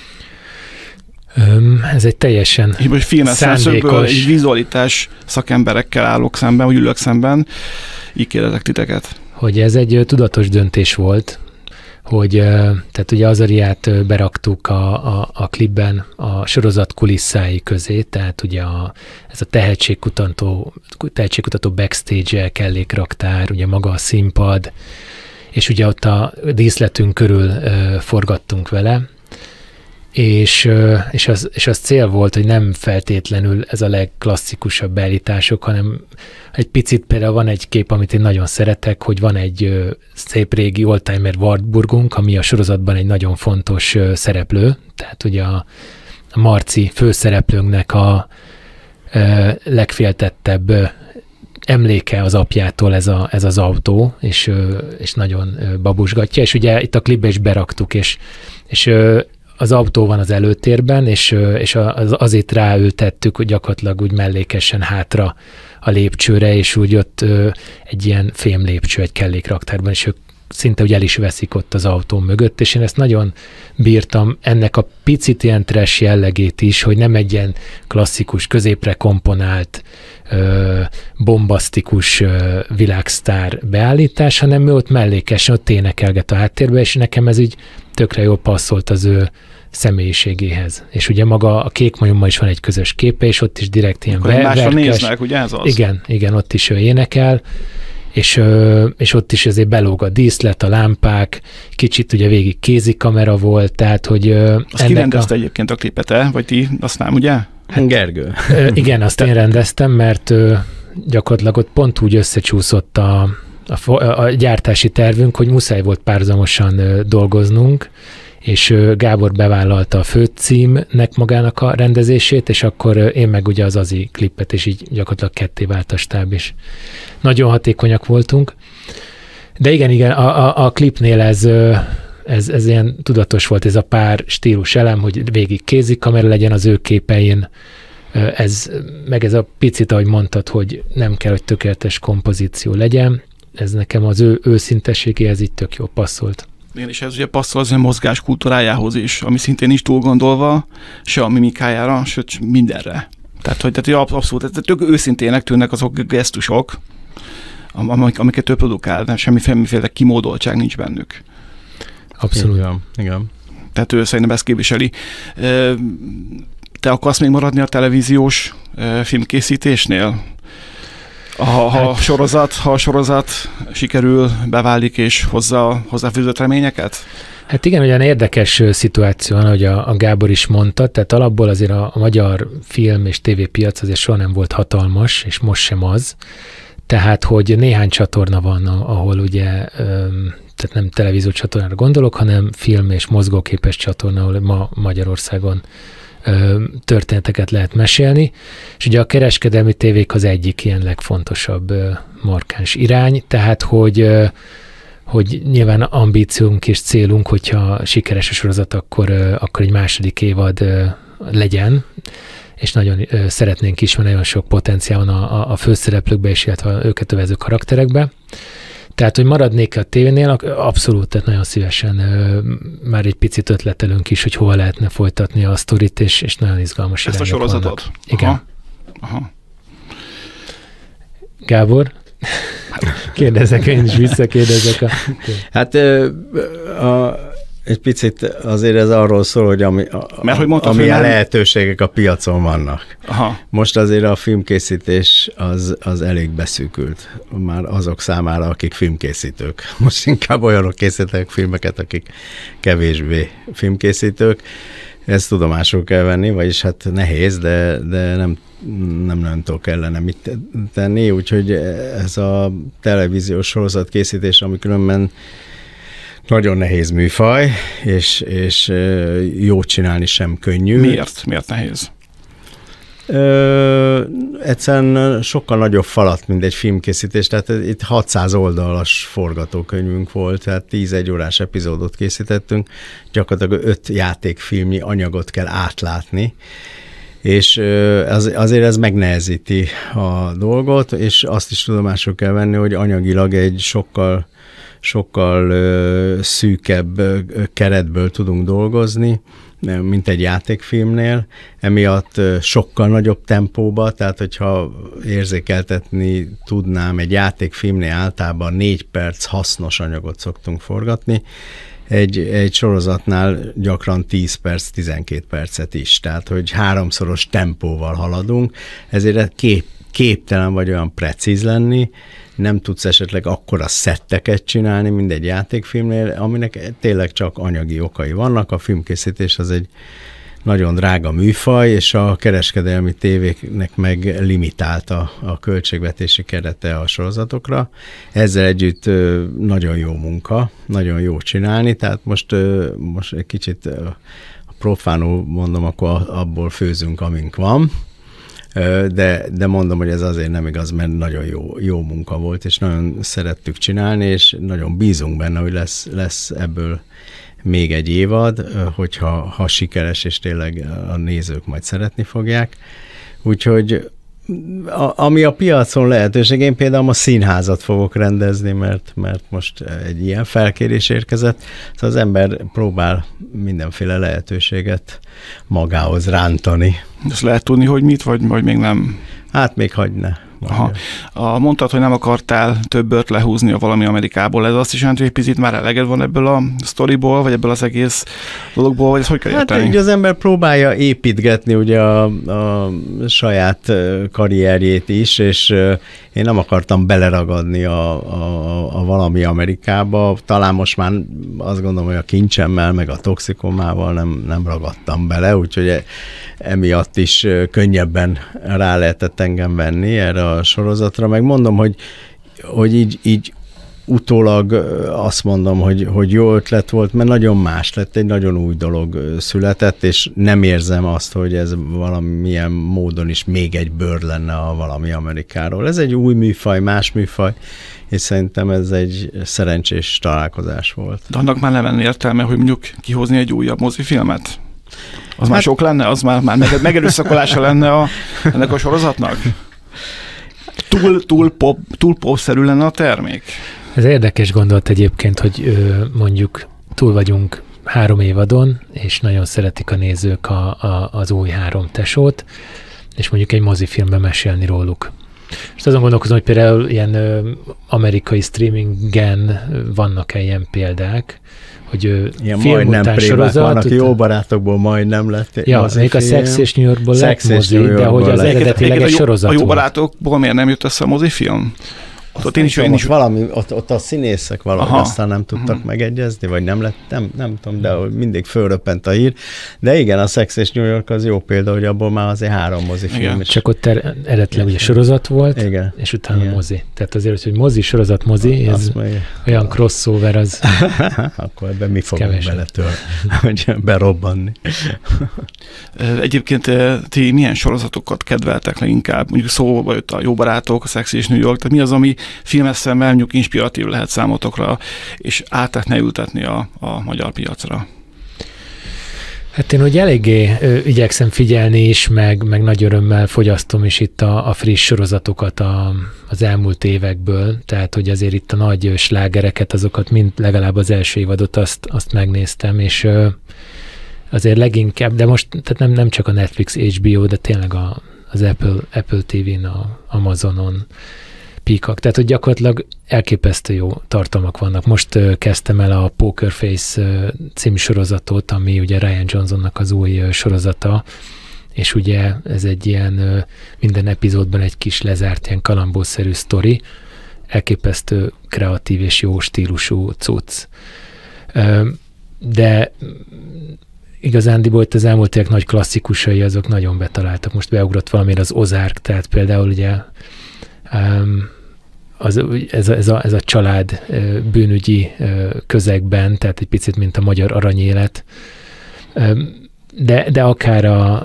S4: Ez egy teljesen szándékos...
S2: egy vizualitás szakemberekkel állok szemben, vagy ülök szemben, így kérdezek titeket.
S4: Hogy ez egy tudatos döntés volt, hogy tehát ugye Azariát beraktuk a klipben a sorozat kulisszái közé, tehát ugye ez a tehetségkutató backstage kellékraktár, ugye maga a színpad, és ugye ott a díszletünk körül forgattunk vele, és az cél volt, hogy nem feltétlenül ez a legklasszikusabb beállítások, hanem egy picit például van egy kép, amit én nagyon szeretek, hogy van egy szép régi oldtimer Wartburgunk, ami a sorozatban egy nagyon fontos szereplő, tehát ugye a Marci főszereplőnknek a legféltettebb emléke az apjától ez az autó, és nagyon babusgatja, és ugye itt a klipbe is beraktuk, és az autó van az előtérben, és azért ráültettük, hogy gyakorlatilag úgy mellékesen hátra a lépcsőre, és úgy ott egy ilyen fém lépcső egy kellékraktárban, és ők szinte úgy el is veszik ott az autó mögött, és én ezt nagyon bírtam, ennek a picit ilyen trash jellegét is, hogy nem egy ilyen klasszikus, középre komponált, bombasztikus világsztár beállítás, hanem ő ott mellékesen, ott énekelget a háttérbe, és nekem ez így tökre jól passzolt az ő személyiségéhez. És ugye maga a Kék majommal is van egy közös képe, és ott is direkt ilyen
S2: verkes. Néznek, ugye ez az?
S4: Igen, ott is ő énekel, és ott is azért belóg a díszlet, a lámpák, kicsit ugye végig kézikamera volt, tehát hogy...
S2: Azt ki rendezte egyébként a klipet, vagy ti, azt nem, ugye?
S3: Gergő.
S4: Igen, azt én rendeztem, mert gyakorlatilag ott pont úgy összecsúszott a gyártási tervünk, hogy muszáj volt párhuzamosan dolgoznunk, és Gábor bevállalta a főcímnek magának a rendezését, és akkor én meg ugye az Azi klippet, és így gyakorlatilag ketté vált a stáb, és nagyon hatékonyak voltunk. De igen, a klipnél ez ilyen tudatos volt, ez a pár stílus elem, hogy végig kézikamera legyen az ő képein, ez a picit, ahogy mondtad, hogy nem kell, hogy tökéletes kompozíció legyen, ez nekem az ő őszintességéhez így tök jól passzolt.
S2: Igen, és ez ugye passzol az ő mozgás kultúrájához is, ami szintén is túl gondolva, se a mimikájára, sőt mindenre. Tehát abszolút, tök őszintének tűnnek azok a gesztusok, amiket ő produkál, de semmiféle kimódoltság nincs bennük.
S4: Abszolút.
S3: Igen.
S2: Tehát ő szerintem ezt képviseli. Te akarsz még maradni a televíziós filmkészítésnél? Ha a sorozat sikerül, beválik és hozzáfűzött reményeket?
S4: Hát igen, olyan érdekes szituáció, ahogy a Gábor is mondta, tehát alapból azért a magyar film és tévépiac azért soha nem volt hatalmas, és most sem az. Tehát, hogy néhány csatorna van, ahol ugye, tehát nem televízió csatornára gondolok, hanem film és mozgóképes csatorna, ahol ma Magyarországon történeteket lehet mesélni, és ugye a kereskedelmi tévék az egyik ilyen legfontosabb markáns irány, tehát hogy nyilván ambíciónk és célunk, hogyha sikeres a sorozat, akkor egy második évad legyen, és nagyon szeretnénk is, mert nagyon sok potenciál van a főszereplőkbe, és illetve őket övező karakterekbe. Tehát, hogy maradnék a tévénél, abszolút, tehát nagyon szívesen már egy picit ötletelünk is, hogy hova lehetne folytatni a sztorit, és nagyon izgalmas
S2: ezt
S4: irányok
S2: a sorozatot?
S4: Vannak. Igen.
S2: Aha.
S4: Gábor? Kérdezek, én is visszakérdezek.
S3: Hát egy picit azért ez arról szól, hogy amilyen lehetőségek a piacon vannak.
S2: Aha.
S3: Most azért a filmkészítés az elég beszűkült. Már azok számára, akik filmkészítők. Most inkább olyanok készítenek filmeket, akik kevésbé filmkészítők. Ezt tudomásul kell venni, vagyis hát nehéz, de nem tudok ellene mit tenni, úgyhogy ez a televíziós sorozat készítés, ami különben nagyon nehéz műfaj, és jót csinálni sem könnyű.
S2: Miért? Miért nehéz?
S3: Egyszerűen sokkal nagyobb falat, mint egy filmkészítés, tehát itt 600 oldalas forgatókönyvünk volt, tehát 11 órás epizódot készítettünk, gyakorlatilag 5 játékfilmi anyagot kell átlátni, és azért ez megnehezíti a dolgot, és azt is tudomásul kell venni, hogy anyagilag egy sokkal szűkebb keretből tudunk dolgozni, mint egy játékfilmnél, emiatt sokkal nagyobb tempóba, tehát hogyha érzékeltetni tudnám, egy játékfilmnél általában 4 perc hasznos anyagot szoktunk forgatni, egy sorozatnál gyakran 10 perc, 12 percet is, tehát hogy 3-szoros tempóval haladunk, ezért képtelen vagy olyan precíz lenni, nem tudsz esetleg akkora szetteket csinálni, mint egy játékfilmnél, aminek tényleg csak anyagi okai vannak. A filmkészítés az egy nagyon drága műfaj, és a kereskedelmi tévéknek meg limitálta a költségvetési kerete a sorozatokra. Ezzel együtt nagyon jó munka, nagyon jó csinálni, tehát most egy kicsit profánul mondom, akkor abból főzünk, amink van. De mondom, hogy ez azért nem igaz, mert nagyon jó munka volt, és nagyon szerettük csinálni, és nagyon bízunk benne, hogy lesz ebből még egy évad, hogyha sikeres, és tényleg a nézők majd szeretni fogják. Úgyhogy ami a piacon lehetőség, én például a színházat fogok rendezni, mert most egy ilyen felkérés érkezett, szóval az ember próbál mindenféle lehetőséget magához rántani.
S2: Ezt lehet tudni, hogy mit, vagy még nem?
S3: Hát még hagyd ne.
S2: Aha. Mondtad, hogy nem akartál több bört lehúzni a Valami Amerikából. Ez azt is jelenti, hogy picit már eleged van ebből a sztoriból, vagy ebből az egész dologból, vagy ezt hogy kell érteni?
S3: Hát ugye az ember próbálja építgetni ugye a saját karrierjét is, és én nem akartam beleragadni a Valami Amerikába. Talán most már azt gondolom, hogy a kincsemmel, meg a toxikomával nem ragadtam bele, úgyhogy emiatt is könnyebben rá lehetett engem venni erre a sorozatra. Meg mondom, hogy így utólag azt mondom, hogy jó ötlet volt, mert nagyon más lett, egy nagyon új dolog született, és nem érzem azt, hogy ez valamilyen módon is még egy bőr lenne a Valami Amerikáról. Ez egy új műfaj, más műfaj, és szerintem ez egy szerencsés találkozás volt.
S2: De annak már nem lenne értelme, hogy mondjuk kihozni egy újabb mozifilmet? Az már sok lenne? Az már megerőszakolása lenne ennek a sorozatnak? Túl pop-szerű lenne a termék?
S4: Ez érdekes gondolat egyébként, hogy mondjuk túl vagyunk 3 évadon, és nagyon szeretik a nézők az új 3 tesót, és mondjuk egy mozifilmben mesélni róluk. És azon gondolkozom, hogy például ilyen amerikai streamingen vannak-e ilyen példák, hogy
S3: ilyen
S4: film után sorozat.
S3: Vannak jó barátokból majdnem lett.
S4: Ja, még a Sex és New Yorkból lett mozi, de hogy az eredetileg egy sorozat volt.
S2: A jó barátokból miért nem jött össze a mozifilm?
S3: Ott a színészek aztán nem tudtak megegyezni, vagy nem lett, nem tudom, de mindig fölröppent a hír. De igen, a Sex és New York az jó példa, hogy abból már azért 3 mozifilm.
S4: Csak ott eredetileg ugye sorozat volt, igen. És utána mozi. Tehát azért, hogy mozi, sorozat, mozi, ez olyan crossover az.
S3: Akkor ebben mi fogunk beletörni, hogy berobbanni.
S2: Egyébként ti milyen sorozatokat kedveltek leginkább? Mondjuk szóval jött a Jó barátok, a Sex és New York, tehát mi az, ami filmeszemmel mondjuk inspiratív lehet számotokra, és át lehetne ültetni a magyar piacra?
S4: Hát én ugye eléggé igyekszem figyelni is, meg nagy örömmel fogyasztom is itt a friss sorozatokat az elmúlt évekből, tehát hogy azért itt a nagy slágereket, azokat mind legalább az első évadot azt megnéztem, és azért leginkább, de most tehát nem csak a Netflix, HBO, de tényleg az Apple TV-n, a Amazonon, Peacock, tehát hogy gyakorlatilag elképesztő jó tartalmak vannak. Most kezdtem el a Poker Face című sorozatot, ami ugye Ryan Johnsonnak az új sorozata, és ugye ez egy ilyen minden epizódban egy kis lezárt ilyen kalambószerű sztori, elképesztő kreatív és jó stílusú cucc. De igazándiból itt az elmúlt évek nagy klasszikusai, azok nagyon betaláltak. Most beugrott valamire az Ozark, tehát például ugye ez a család bűnügyi közegben, tehát egy picit, mint a magyar aranyélet, de akár a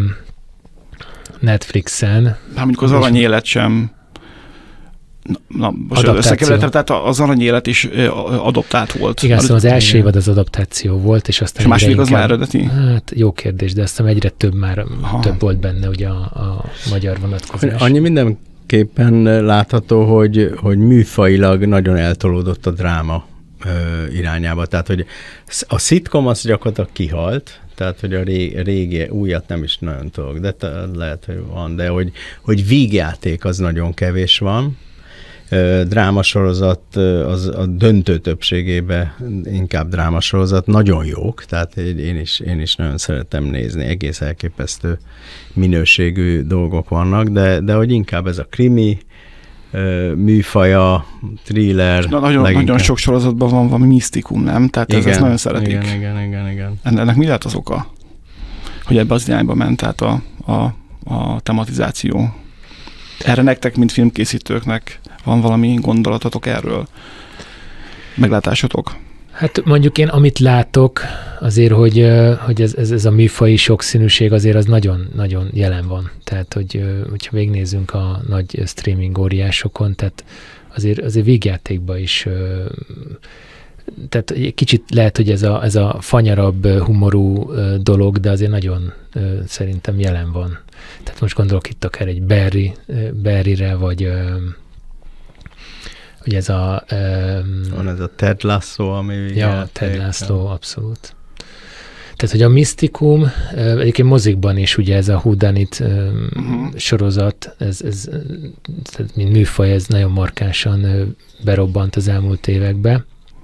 S4: Netflixen.
S2: Hát mondjuk az aranyélet sem tehát az aranyélet is adoptált volt.
S4: Igen, szóval az első évad az adaptáció volt, és aztán...
S2: És a második az már eredeti?
S4: Hát jó kérdés, de aztán egyre több több volt benne ugye a magyar vonatkozás.
S3: Annyi mindenképpen látható, hogy műfajilag nagyon eltolódott a dráma irányába. Tehát, hogy a szitkom az gyakorlatilag kihalt, tehát, hogy a régi, újat nem is nagyon tudok, de lehet, hogy van, de hogy vígjáték az nagyon kevés van. Drámasorozat az a döntő többségében inkább drámasorozat, nagyon jók, tehát én is nagyon szeretem nézni, egész elképesztő minőségű dolgok vannak, de hogy inkább ez a krimi, műfaja, thriller.
S2: Nagyon sok sorozatban van valami misztikum, nem? Tehát ezt nagyon szeretik.
S3: Igen.
S2: Ennek mi lehet az oka? Hogy ebbe az irányba ment át a tematizáció? Erre nektek, mint filmkészítőknek van valami gondolatotok erről? Meglátásotok?
S4: Hát mondjuk én, amit látok, azért, hogy ez a műfaji sokszínűség azért az nagyon, nagyon jelen van. Tehát, hogyha végignézzünk a nagy streaming óriásokon, tehát azért vígjátékban is tehát kicsit lehet, hogy ez a fanyarabb humorú dolog, de azért nagyon szerintem jelen van. Tehát most gondolok itt akár egy Barryre, vagy ez a...
S3: Van ez a Ted Lasso, ami...
S4: Ja, Ted Lasso, abszolút. Tehát, hogy a misztikum, egyébként mozikban is ugye ez a Who Done It sorozat, ez mint műfaj, ez nagyon markánsan berobbant az elmúlt években.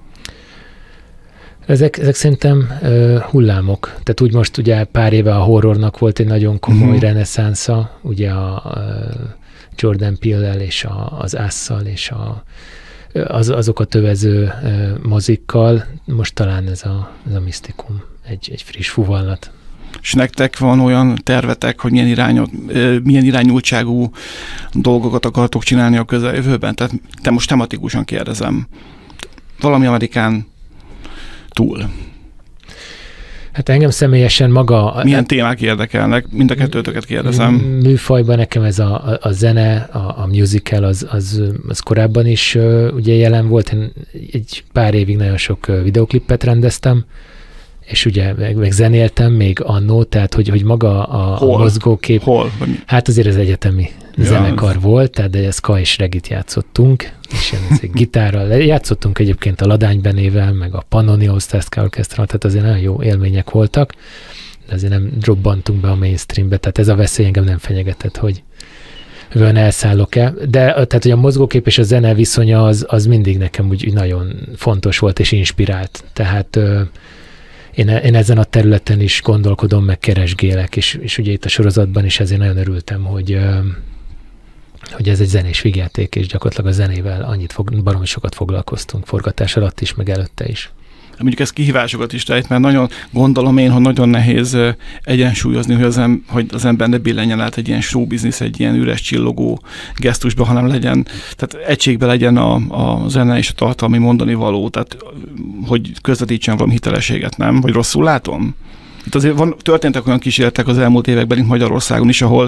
S4: Ezek szerintem hullámok. Tehát úgy most ugye pár éve a horrornak volt egy nagyon komoly reneszánsza, ugye a Jordan Peele-el és az Us-szal és azok a tövező mozikkal, most talán ez a misztikum, egy friss fuvallat.
S2: És nektek van olyan tervetek, hogy milyen irányultságú dolgokat akartok csinálni a közeljövőben? Tehát te most tematikusan kérdezem. Valami Amerikán túl.
S4: Hát engem személyesen maga...
S2: Milyen témák érdekelnek? Mind a kettőtöket kérdezem.
S4: Műfajban nekem ez a zene, a musical, az korábban is ugye jelen volt. Én egy pár évig nagyon sok videoklipet rendeztem, és ugye meg zenéltem még annó, tehát hogy maga a mozgókép...
S2: Hol?
S4: Hát azért az egyetemi zenekar volt, tehát de ska és regit játszottunk, és ilyen gitárral játszottunk egyébként a Ladány Benével, meg a Pannoni All Stars Orchestra, tehát azért nagyon jó élmények voltak, de azért nem robbantunk be a mainstreambe, tehát ez a veszély engem nem fenyegetett, hogy olyan elszállok-e. De tehát, hogy a mozgókép és a zene viszonya az mindig nekem úgy nagyon fontos volt és inspirált. Tehát én ezen a területen is gondolkodom, meg keresgélek, és ugye itt a sorozatban is ezért nagyon örültem, hogy ez egy zenés vígjáték, és gyakorlatilag a zenével baromi sokat foglalkoztunk, forgatás alatt is, meg előtte is.
S2: Mondjuk ez kihívásokat is rejt, mert nagyon gondolom én, hogy nagyon nehéz egyensúlyozni, hogy az ember ne billenjen át egy ilyen show business, egy ilyen üres csillogó gesztusba, hanem legyen, tehát egységben legyen a zene és a tartalmi mondani való, tehát hogy közvetítsen valami hitelességet, nem? Vagy rosszul látom? Itt azért történtek olyan kísérletek az elmúlt években, itt Magyarországon is, ahol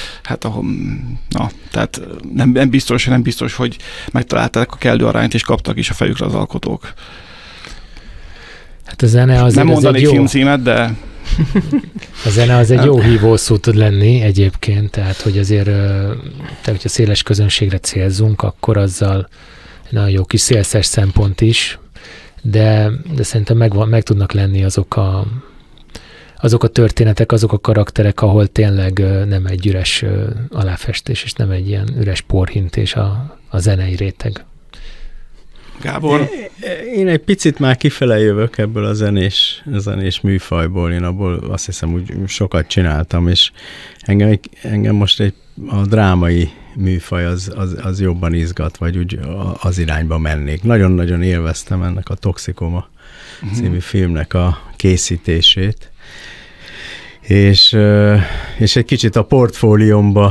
S2: tehát nem biztos, hogy megtalálták a kellő arányt, és kaptak is a fejükre az alkotók.
S4: Hát a zene azért
S2: nem mondanék filmcímet, de...
S4: A zene az egy jó hívószó tud lenni egyébként, tehát hogy azért, hogyha széles közönségre célzunk, akkor azzal nagyon jó kis szélszes szempont is, de szerintem meg tudnak lenni azok a történetek, azok a karakterek, ahol tényleg nem egy üres aláfestés, és nem egy ilyen üres porhintés a zenei réteg.
S2: Gábor?
S3: Én egy picit már kifele jövök ebből a zenés műfajból, én abból azt hiszem úgy sokat csináltam, és engem most a drámai műfaj az jobban izgat, vagy úgy az irányba mennék. Nagyon-nagyon élveztem ennek a Toxikoma című filmnek a készítését, és egy kicsit a portfóliómba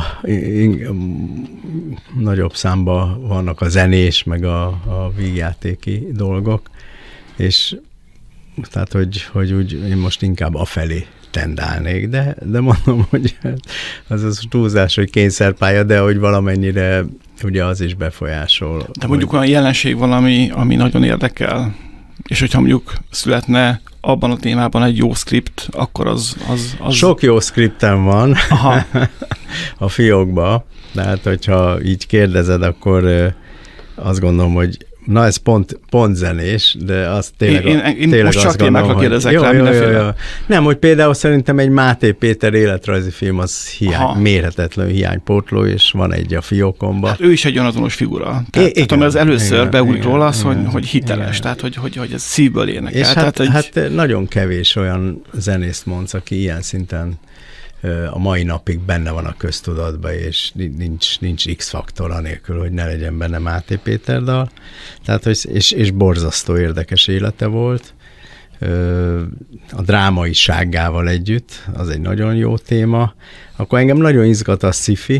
S3: nagyobb számba vannak a zenés, meg a vígjátéki dolgok, és tehát, hogy úgy én most inkább afelé tendálnék, de mondom, hogy az túlzás, hogy kényszerpálya, de hogy valamennyire ugye az is befolyásol.
S2: De mondjuk olyan jelenség van, ami nagyon érdekel, és hogyha mondjuk születne abban a témában egy jó szkript, akkor az...
S3: Sok jó szkriptem van a fiókba, de hát hogyha így kérdezed, akkor azt gondolom, hogy na ez pont zenés, de az tényleg
S2: én most csak témákra kérdezek rá mindenféle.
S3: Nem, hogy például szerintem egy Máté Péter életrajzi film az mérhetetlen hiánypótló, és van egy a fiókomba. Hát
S2: ő is egy önazonos figura. Tehát ami az először beújt róla az, hogy hiteles, tehát hogy ez szívből énekel.
S3: És hát nagyon kevés olyan zenészt mondsz, aki ilyen szinten a mai napig benne van a köztudatban, és nincs X-faktor anélkül, hogy ne legyen benne Máté Péter dal. Tehát, és borzasztó érdekes élete volt. A drámaiságával együtt, az egy nagyon jó téma. Akkor engem nagyon izgat a sci-fi.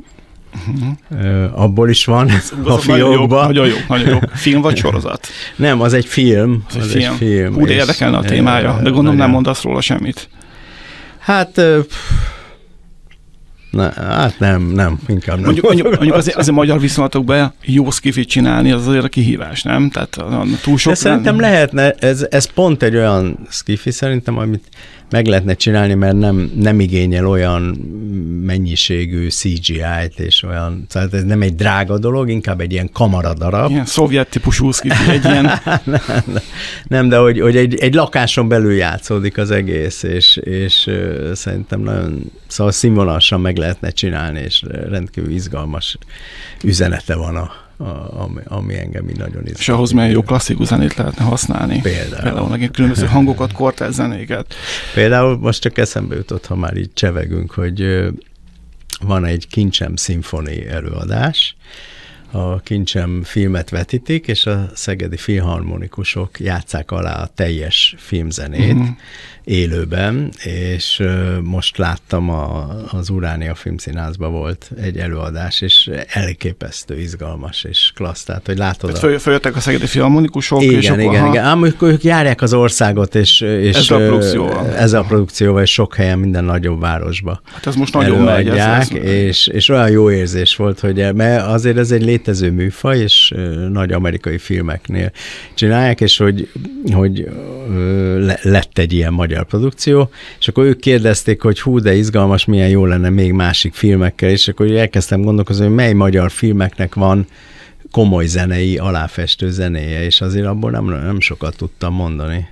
S3: Abból is van a fiókban.
S2: Nagyon jó. Film vagy sorozat?
S3: Nem, az egy film.
S2: Az egy film. Úgy érdekelne a témája, de gondolom nem mondasz róla semmit.
S3: Hát Hát nem, inkább nem.
S2: Mondjuk azért magyar viszonylatokban jó skifit csinálni, az azért a kihívás, nem? Tehát túl sok...
S3: De szerintem lehetne, ez pont egy olyan skifi szerintem, amit meg lehetne csinálni, mert nem igényel olyan mennyiségű CGI-t, és olyan, tehát ez nem egy drága dolog, inkább egy ilyen kamaradarab.
S2: Ilyen szovjet típusú skifi, egy ilyen...
S3: nem, de hogy egy lakáson belül játszódik az egész, és szerintem nagyon, szóval színvonalasan meg lehetne csinálni, és rendkívül izgalmas üzenete van ami engem így nagyon izgalmas.
S2: És ahhoz milyen jó klasszikus zenét lehetne használni.
S3: Például
S2: meg különböző hangokat, kortárs zenéket.
S3: Például most csak eszembe jutott, ha már így csevegünk, hogy van egy Kincsem szimfoni előadás, a Kincsem filmet vetítik, és a szegedi filharmonikusok játsszák alá a teljes filmzenét élőben, és most láttam az Uránia Filmszínházban volt egy előadás, és elképesztő izgalmas és klassz. Tehát, hogy látod...
S2: Följöttek a szegedi filharmonikusok,
S3: igen,
S2: és akkor...
S3: Igen. Ám ők járják az országot, és ezzel a produkcióval, és sok helyen minden nagyobb városba.
S2: Hát ez most nagyon megy.
S3: És olyan jó érzés volt, hogy mert azért ez egy létező műfaj, és nagy amerikai filmeknél csinálják, és hogy lett egy ilyen magyar produkció, és akkor ők kérdezték, hogy hú, de izgalmas, milyen jó lenne még másik filmekkel, és akkor elkezdtem gondolkozni, hogy mely magyar filmeknek van komoly zenei, aláfestő zenéje, és azért abból nem sokat tudtam mondani.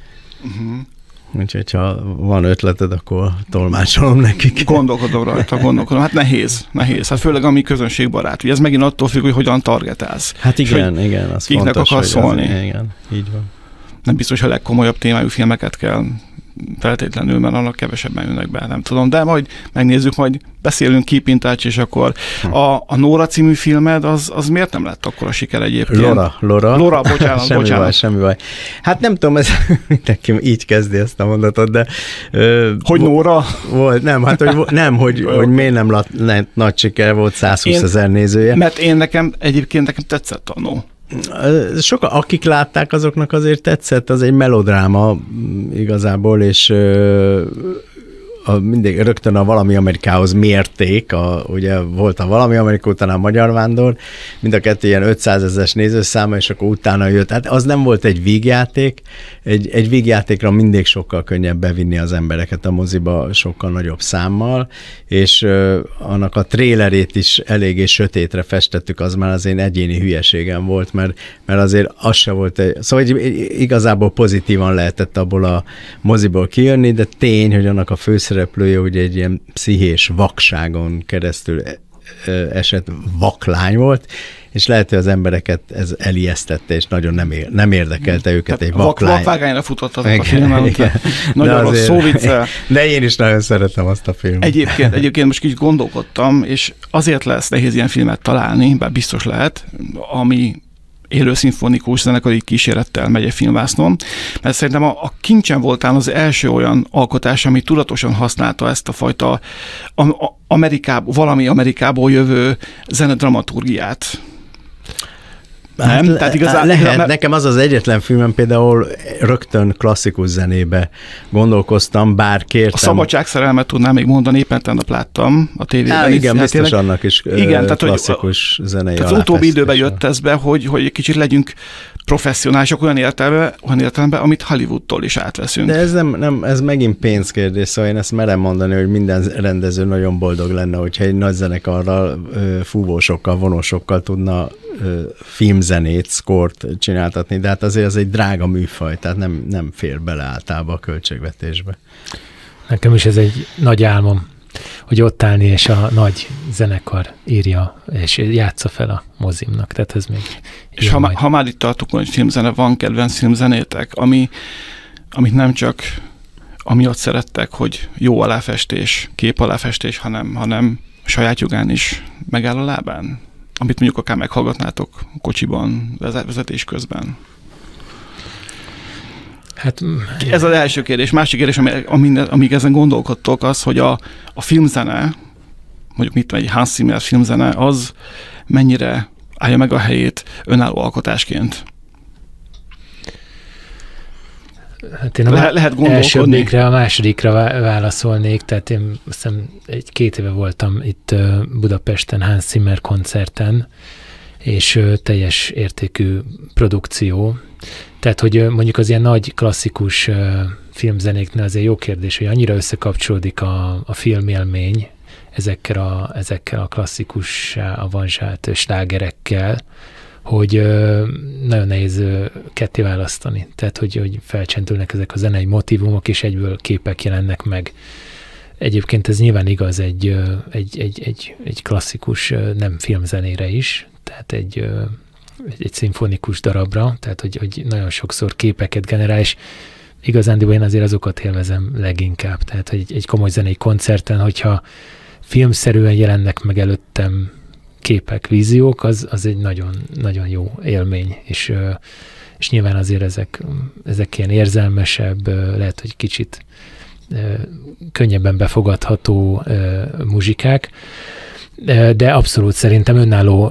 S3: Úgyhogy, ha van ötleted, akkor tolmácsolom nekik.
S2: Gondolkodom rajta. Hát nehéz. Hát főleg ami közönségbarát. Ugye ez megint attól függ, hogy hogyan targetálsz.
S3: Hát igen, az
S2: kiknek
S3: fontos,
S2: akarsz szólni.
S3: Igen, így van.
S2: Nem biztos, hogy a legkomolyabb témájú filmeket kell feltétlenül, mert annak kevesebben jönnek be, nem tudom. De majd megnézzük, majd beszélünk Keep in Touch, és akkor a Nóra című filmed, az miért nem lett akkor a siker egyébként? Lora, bocsánat.
S3: Semmi baj. Hát nem tudom, ez mindenki így kezdi ezt a mondatot, de...
S2: hogy Nóra?
S3: Volt, nem, hát hogy miért nem lett nagy siker, volt 120 000 nézője.
S2: Mert nekem tetszett annó.
S3: Sokan, akik látták, azoknak azért tetszett, az egy melodráma igazából, és mindig rögtön a Valami Amerikához mérték, ugye volt a Valami Amerika, utána a Magyar Vándor, mind a kettő ilyen 500 000-es nézőszáma, és akkor utána jött. Hát az nem volt egy vígjáték, egy vígjátékra mindig sokkal könnyebb bevinni az embereket a moziba sokkal nagyobb számmal, és annak a trélerét is eléggé sötétre festettük, az már az én egyéni hülyeségem volt, mert azért az se volt szóval igazából pozitívan lehetett abból a moziból kijönni, de tény, hogy annak a főszereplője ugye egy ilyen pszichés vakságon keresztül esett vaklány volt, és lehet, hogy az embereket ez elijesztette, és nagyon nem érdekelte őket egy vaklány.
S2: Vakvágányra futottatok a filmet. Nagyon rossz szóviccel.
S3: De én is nagyon szeretem azt a filmet.
S2: Egyébként most így gondolkodtam, és azért lesz nehéz ilyen filmet találni, bár biztos lehet, ami élő szimfonikus zenekari kísérettel megy egy filmvásznon, mert szerintem a Kincsen voltán az első olyan alkotás, ami tudatosan használta ezt a fajta valami Amerikából jövő zenedramaturgiát.
S3: Hát nem? Tehát lehet. Nekem az egyetlen filmem például rögtön klasszikus zenébe gondolkoztam, bár kértem. A
S2: Szabadságszerelmet tudnám még mondani, éppen tegnap láttam a tévében.
S3: Igen, biztos annak is klasszikus zenei
S2: tehát az utóbbi időben jött ez be, hogy egy kicsit legyünk professzionálisok olyan értelemben, amit Hollywoodtól is átveszünk.
S3: De ez megint pénzkérdés, szóval én ezt merem mondani, hogy minden rendező nagyon boldog lenne, hogyha egy nagy zenekarral, fúvósokkal, vonósokkal tudna filmzenét, szkort csináltatni, de hát azért ez egy drága műfaj, tehát nem fér bele általában a költségvetésbe.
S4: Nekem is ez egy nagy álmom, hogy ott állni, és a nagy zenekar írja, és játsza fel a mozimnak, tehát ez még...
S2: És ha már itt tartunk, hogy filmzene, van kedvenc filmzenétek, amit nem csak amiatt szerettek, hogy jó aláfestés, kép aláfestés, hanem saját jogán is megáll a lábán? Amit mondjuk akár meghallgatnátok kocsiban, vezetés közben.
S4: Hát,
S2: ez az első kérdés. Másik kérdés, amíg ezen gondolkodtok, az, hogy a filmzene, mondjuk egy Hans Zimmer filmzene, az mennyire állja meg a helyét önálló alkotásként?
S4: Hát én
S2: lehet
S4: elsőbbikre, a másodikra válaszolnék, tehát én azt hiszem 1-2 éve voltam itt Budapesten Hans Zimmer koncerten, és teljes értékű produkció. Tehát, hogy mondjuk az ilyen nagy klasszikus filmzenéknél azért jó kérdés, hogy annyira összekapcsolódik a filmélmény ezekkel a klasszikus avanzsált slágerekkel, hogy nagyon nehéz ketté választani. Tehát, hogy felcsendülnek ezek a zenei motívumok, és egyből képek jelennek meg. Egyébként ez nyilván igaz egy klasszikus nem filmzenére is, tehát egy szimfonikus darabra, tehát hogy nagyon sokszor képeket generál, és igazándiból én azért azokat élvezem leginkább. Tehát egy komoly zenei koncerten, hogyha filmszerűen jelennek meg előttem képek, víziók, az egy nagyon, nagyon jó élmény, és nyilván azért ezek ilyen érzelmesebb, lehet, hogy kicsit könnyebben befogadható muzsikák, de abszolút szerintem önálló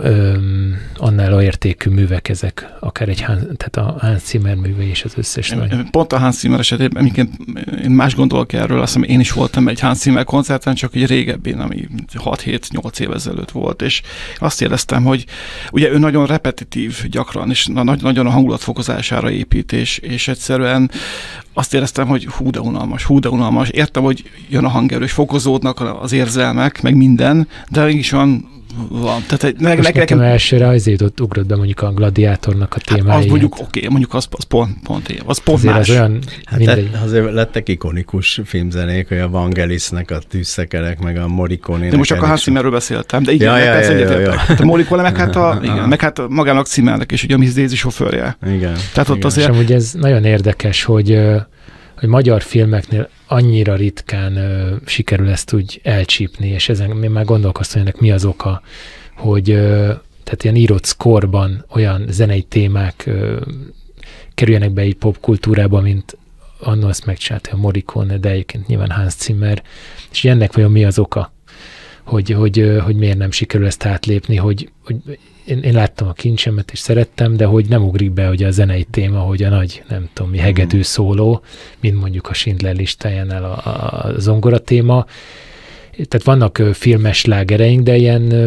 S4: értékű művek ezek, akár tehát a Hans Zimmer műve és az összes nagy.
S2: Pont a Hans Zimmer esetében, amiket én más gondolok erről, azt hiszem én is voltam egy Hans Zimmer koncerten, csak egy régebben, ami 6-7-8 év ezelőtt volt, és azt éreztem, hogy ugye ő nagyon repetitív gyakran, és nagyon a hangulatfokozására épít, és egyszerűen azt éreztem, hogy hú de unalmas. Értem, hogy jön a hangerő, és fokozódnak az érzelmek, meg minden, de mégis van. Tehát
S4: nekem elsőre azért ugrott be mondjuk a Gladiátornak a témája.
S2: Hát az mondjuk mondjuk az pont más.
S4: Az olyan,
S3: azért lettek ikonikus filmzenék, hogy a Vangelisnek a Tűzszekerek, meg a Morricone-nek.
S2: De most csak a Hans Zimmerről beszéltem, de igen, persze egyetértek. A Morricone meg hát magának Zimmernek is, ugye a Miss Daisy sofőrje.
S3: Igen.
S2: Tehát ott azért...
S4: És amúgy ez nagyon érdekes, hogy magyar filmeknél annyira ritkán sikerül ezt úgy elcsípni, és ezen én már gondolkoztam, hogy ennek mi az oka, hogy tehát ilyen írott szkorban olyan zenei témák kerüljenek be egy popkultúrába, mint annól azt megcsinálta a Morricone, de egyébként nyilván Hans Zimmer, és ennek vajon mi az oka, hogy miért nem sikerül ezt átlépni, hogy én láttam a Kincsemet, és szerettem, de hogy nem ugrik be hogy a zenei téma, hogy a nagy, nem tudom mi, hegedű szóló, mint mondjuk a Schindler listájánál a zongora téma. Tehát vannak filmes slágereink, de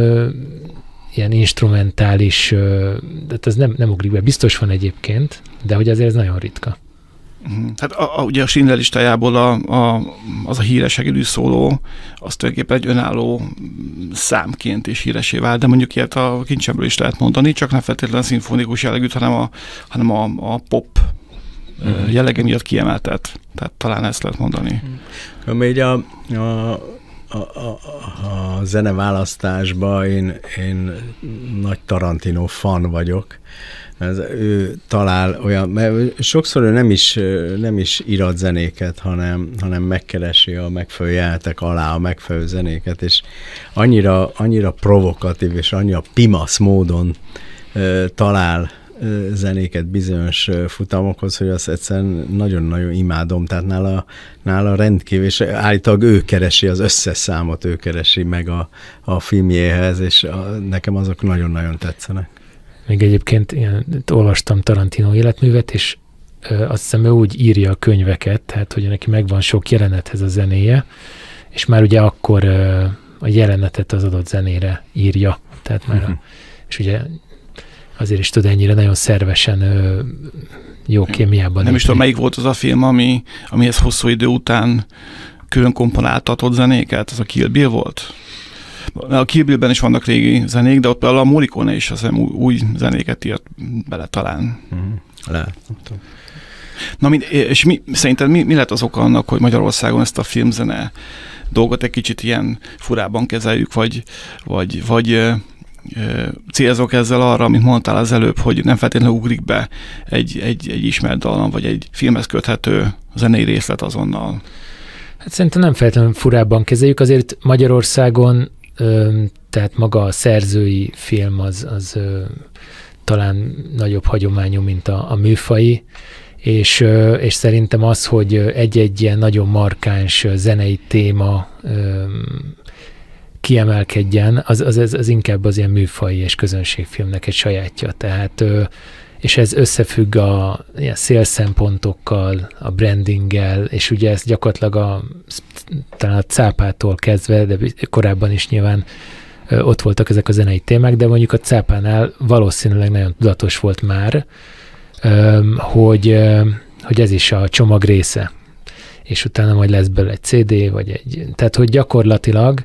S4: ilyen instrumentális, de ez nem ugrik be. Biztos van egyébként, de hogy azért ez nagyon ritka.
S2: Hát ugye a Schindler listájából az a híres hegedű szóló, az tulajdonképpen egy önálló számként is híresé vált, de mondjuk ilyet a Kincsemről is lehet mondani, csak nem feltétlenül szimfonikus jellegűt, hanem a pop jellege miatt kiemeltet. Tehát talán ezt lehet mondani.
S3: Még a zeneválasztásban én nagy Tarantino fan vagyok. Ő talál olyan, mert sokszor ő nem is írat zenéket, hanem megkeresi a megfelelő jeltek alá a megfelelő zenéket, és annyira provokatív és annyira pimasz módon talál zenéket bizonyos futamokhoz, hogy azt egyszerűen nagyon-nagyon imádom, tehát nála rendkívül, és állítólag ő keresi az összes számot, ő keresi meg a filmjéhez, és nekem azok nagyon-nagyon tetszenek.
S4: Még egyébként olvastam Tarantino életművet, és azt hiszem, ő úgy írja a könyveket, tehát hogy neki megvan sok jelenethez a zenéje, és már ugye akkor a jelenetet az adott zenére írja. Tehát már és ugye azért is tud ennyire nagyon szervesen jó kémiában.
S2: Nem is tudom, melyik volt az a film, amihez hosszú idő után külön komponáltatott zenéket, az a Kill Bill volt? A Kill Billben is vannak régi zenék, de ott például a Morricone is azt hiszem új zenéket írt bele talán.
S3: Lehet.
S2: Na, és szerinted mi lett az oka annak, hogy Magyarországon ezt a filmzene dolgot egy kicsit ilyen furában kezeljük, vagy célzok ezzel arra, amit mondtál az előbb, hogy nem feltétlenül ugrik be egy ismert dallam, vagy egy filmhez köthető zenei részlet azonnal?
S4: Hát szerintem nem feltétlenül furában kezeljük, azért Magyarországon tehát maga a szerzői film az talán nagyobb hagyományú, mint a műfai, és szerintem az, hogy egy-egy ilyen nagyon markáns zenei téma kiemelkedjen, az inkább az ilyen műfai és közönségfilmnek egy sajátja. Tehát és ez összefügg a ilyen szélszempontokkal, a brandinggel, és ugye ez gyakorlatilag talán a cápától kezdve, de korábban is nyilván ott voltak ezek a zenei témák, de mondjuk a cápánál valószínűleg nagyon tudatos volt már, hogy ez is a csomag része, és utána majd lesz belőle egy CD, tehát hogy gyakorlatilag,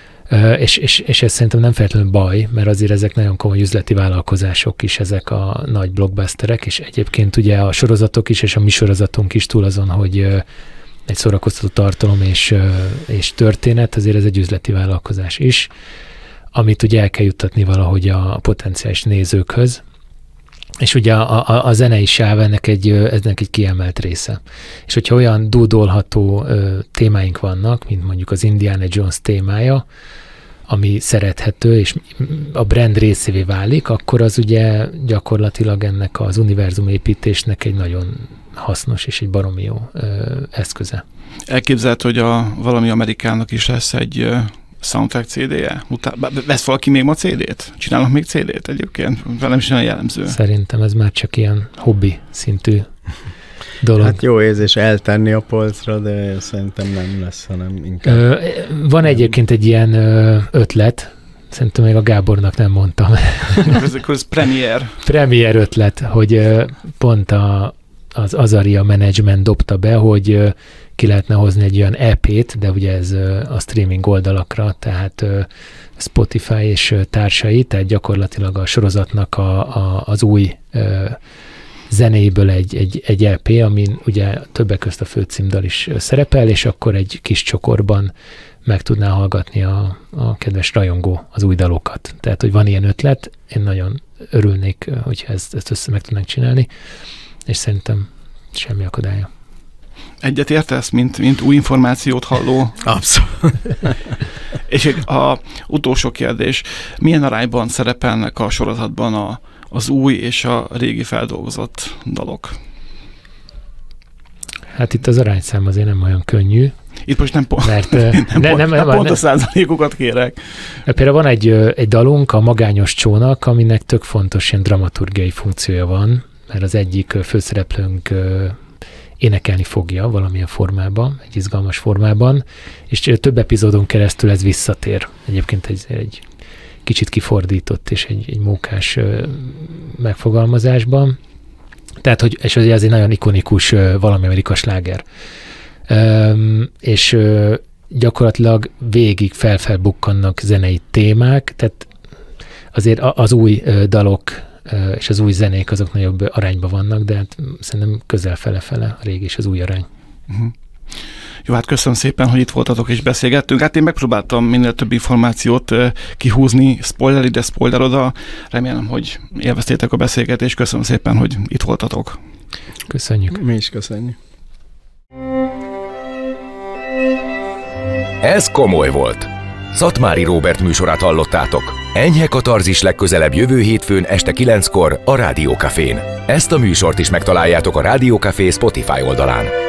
S4: és ez szerintem nem feltétlenül baj, mert azért ezek nagyon komoly üzleti vállalkozások is, ezek a nagy blockbusterek, és egyébként ugye a sorozatok is, és a mi sorozatunk is túl azon, hogy egy szórakoztató tartalom és történet, azért ez egy üzleti vállalkozás is, amit ugye el kell juttatni valahogy a potenciális nézőkhöz, és ugye a zenei sáv ennek egy kiemelt része. És hogyha olyan dúdolható témáink vannak, mint mondjuk az Indiana Jones témája, ami szerethető, és a brand részévé válik, akkor az ugye gyakorlatilag ennek az univerzum építésnek egy nagyon hasznos és egy baromi jó eszköze.
S2: Elképzelhető, hogy valami amerikának is lesz egy soundtrack CD-je? Vesz valaki még ma CD-t? Csinálnak még CD-t egyébként? Velem is olyan jellemző.
S4: Szerintem ez már csak ilyen hobbi szintű dolog.
S3: Hát jó érzés eltenni a polcra, de szerintem nem lesz, hanem inkább...
S4: Van egyébként egy ilyen ötlet, szerintem még a Gábornak nem mondtam.
S2: Ez premier.
S4: Premier ötlet, hogy pont az Azaria Management dobta be, hogy ki lehetne hozni egy olyan EP-t, de ugye ez a streaming oldalakra, tehát Spotify és társai, tehát gyakorlatilag a sorozatnak az új zenéiből egy EP, amin ugye többek közt a főcímdal is szerepel, és akkor egy kis csokorban meg tudná hallgatni a kedves rajongó az új dalokat. Tehát, hogy van ilyen ötlet, én nagyon örülnék, hogyha ezt össze meg tudnánk csinálni, és szerintem semmi akadálya.
S2: Egyet értesz, mint új információt halló?
S3: Abszolút.
S2: És a utolsó kérdés, milyen arányban szerepelnek a sorozatban az új és a régi feldolgozott dalok?
S4: Hát itt az arányszám azért nem olyan könnyű.
S2: Itt most nem pont,
S4: nem
S2: pont a százalékokat kérek.
S4: Például van egy dalunk, a Magányos csónak, aminek tök fontos ilyen dramaturgiai funkciója van, mert az egyik főszereplőnk énekelni fogja valamilyen formában, egy izgalmas formában, és több epizódon keresztül ez visszatér. Egyébként egy kicsit kifordított és egy mókás megfogalmazásban. Tehát, és ez egy nagyon ikonikus valami amerikai sláger. És gyakorlatilag végig felbukkannak zenei témák, tehát azért az új dalok és az új zenék azok nagyobb arányban vannak, de hát szerintem közel fele-fele a régi és az új arány.
S2: Uh-huh. Jó, hát köszönöm szépen, hogy itt voltatok és beszélgettünk. Hát én megpróbáltam minél több információt kihúzni, spoiler ide, spoiler oda. Remélem, hogy élveztétek a beszélgetést. Köszönöm szépen, hogy itt voltatok.
S4: Köszönjük.
S3: Mi is köszönjük.
S1: Ez komoly volt. Szatmári Róbert műsorát hallottátok. Enyhe katarzis legközelebb jövő hétfőn este 9-kor a Rádiókafén. Ezt a műsort is megtaláljátok a Rádiókafé Spotify oldalán.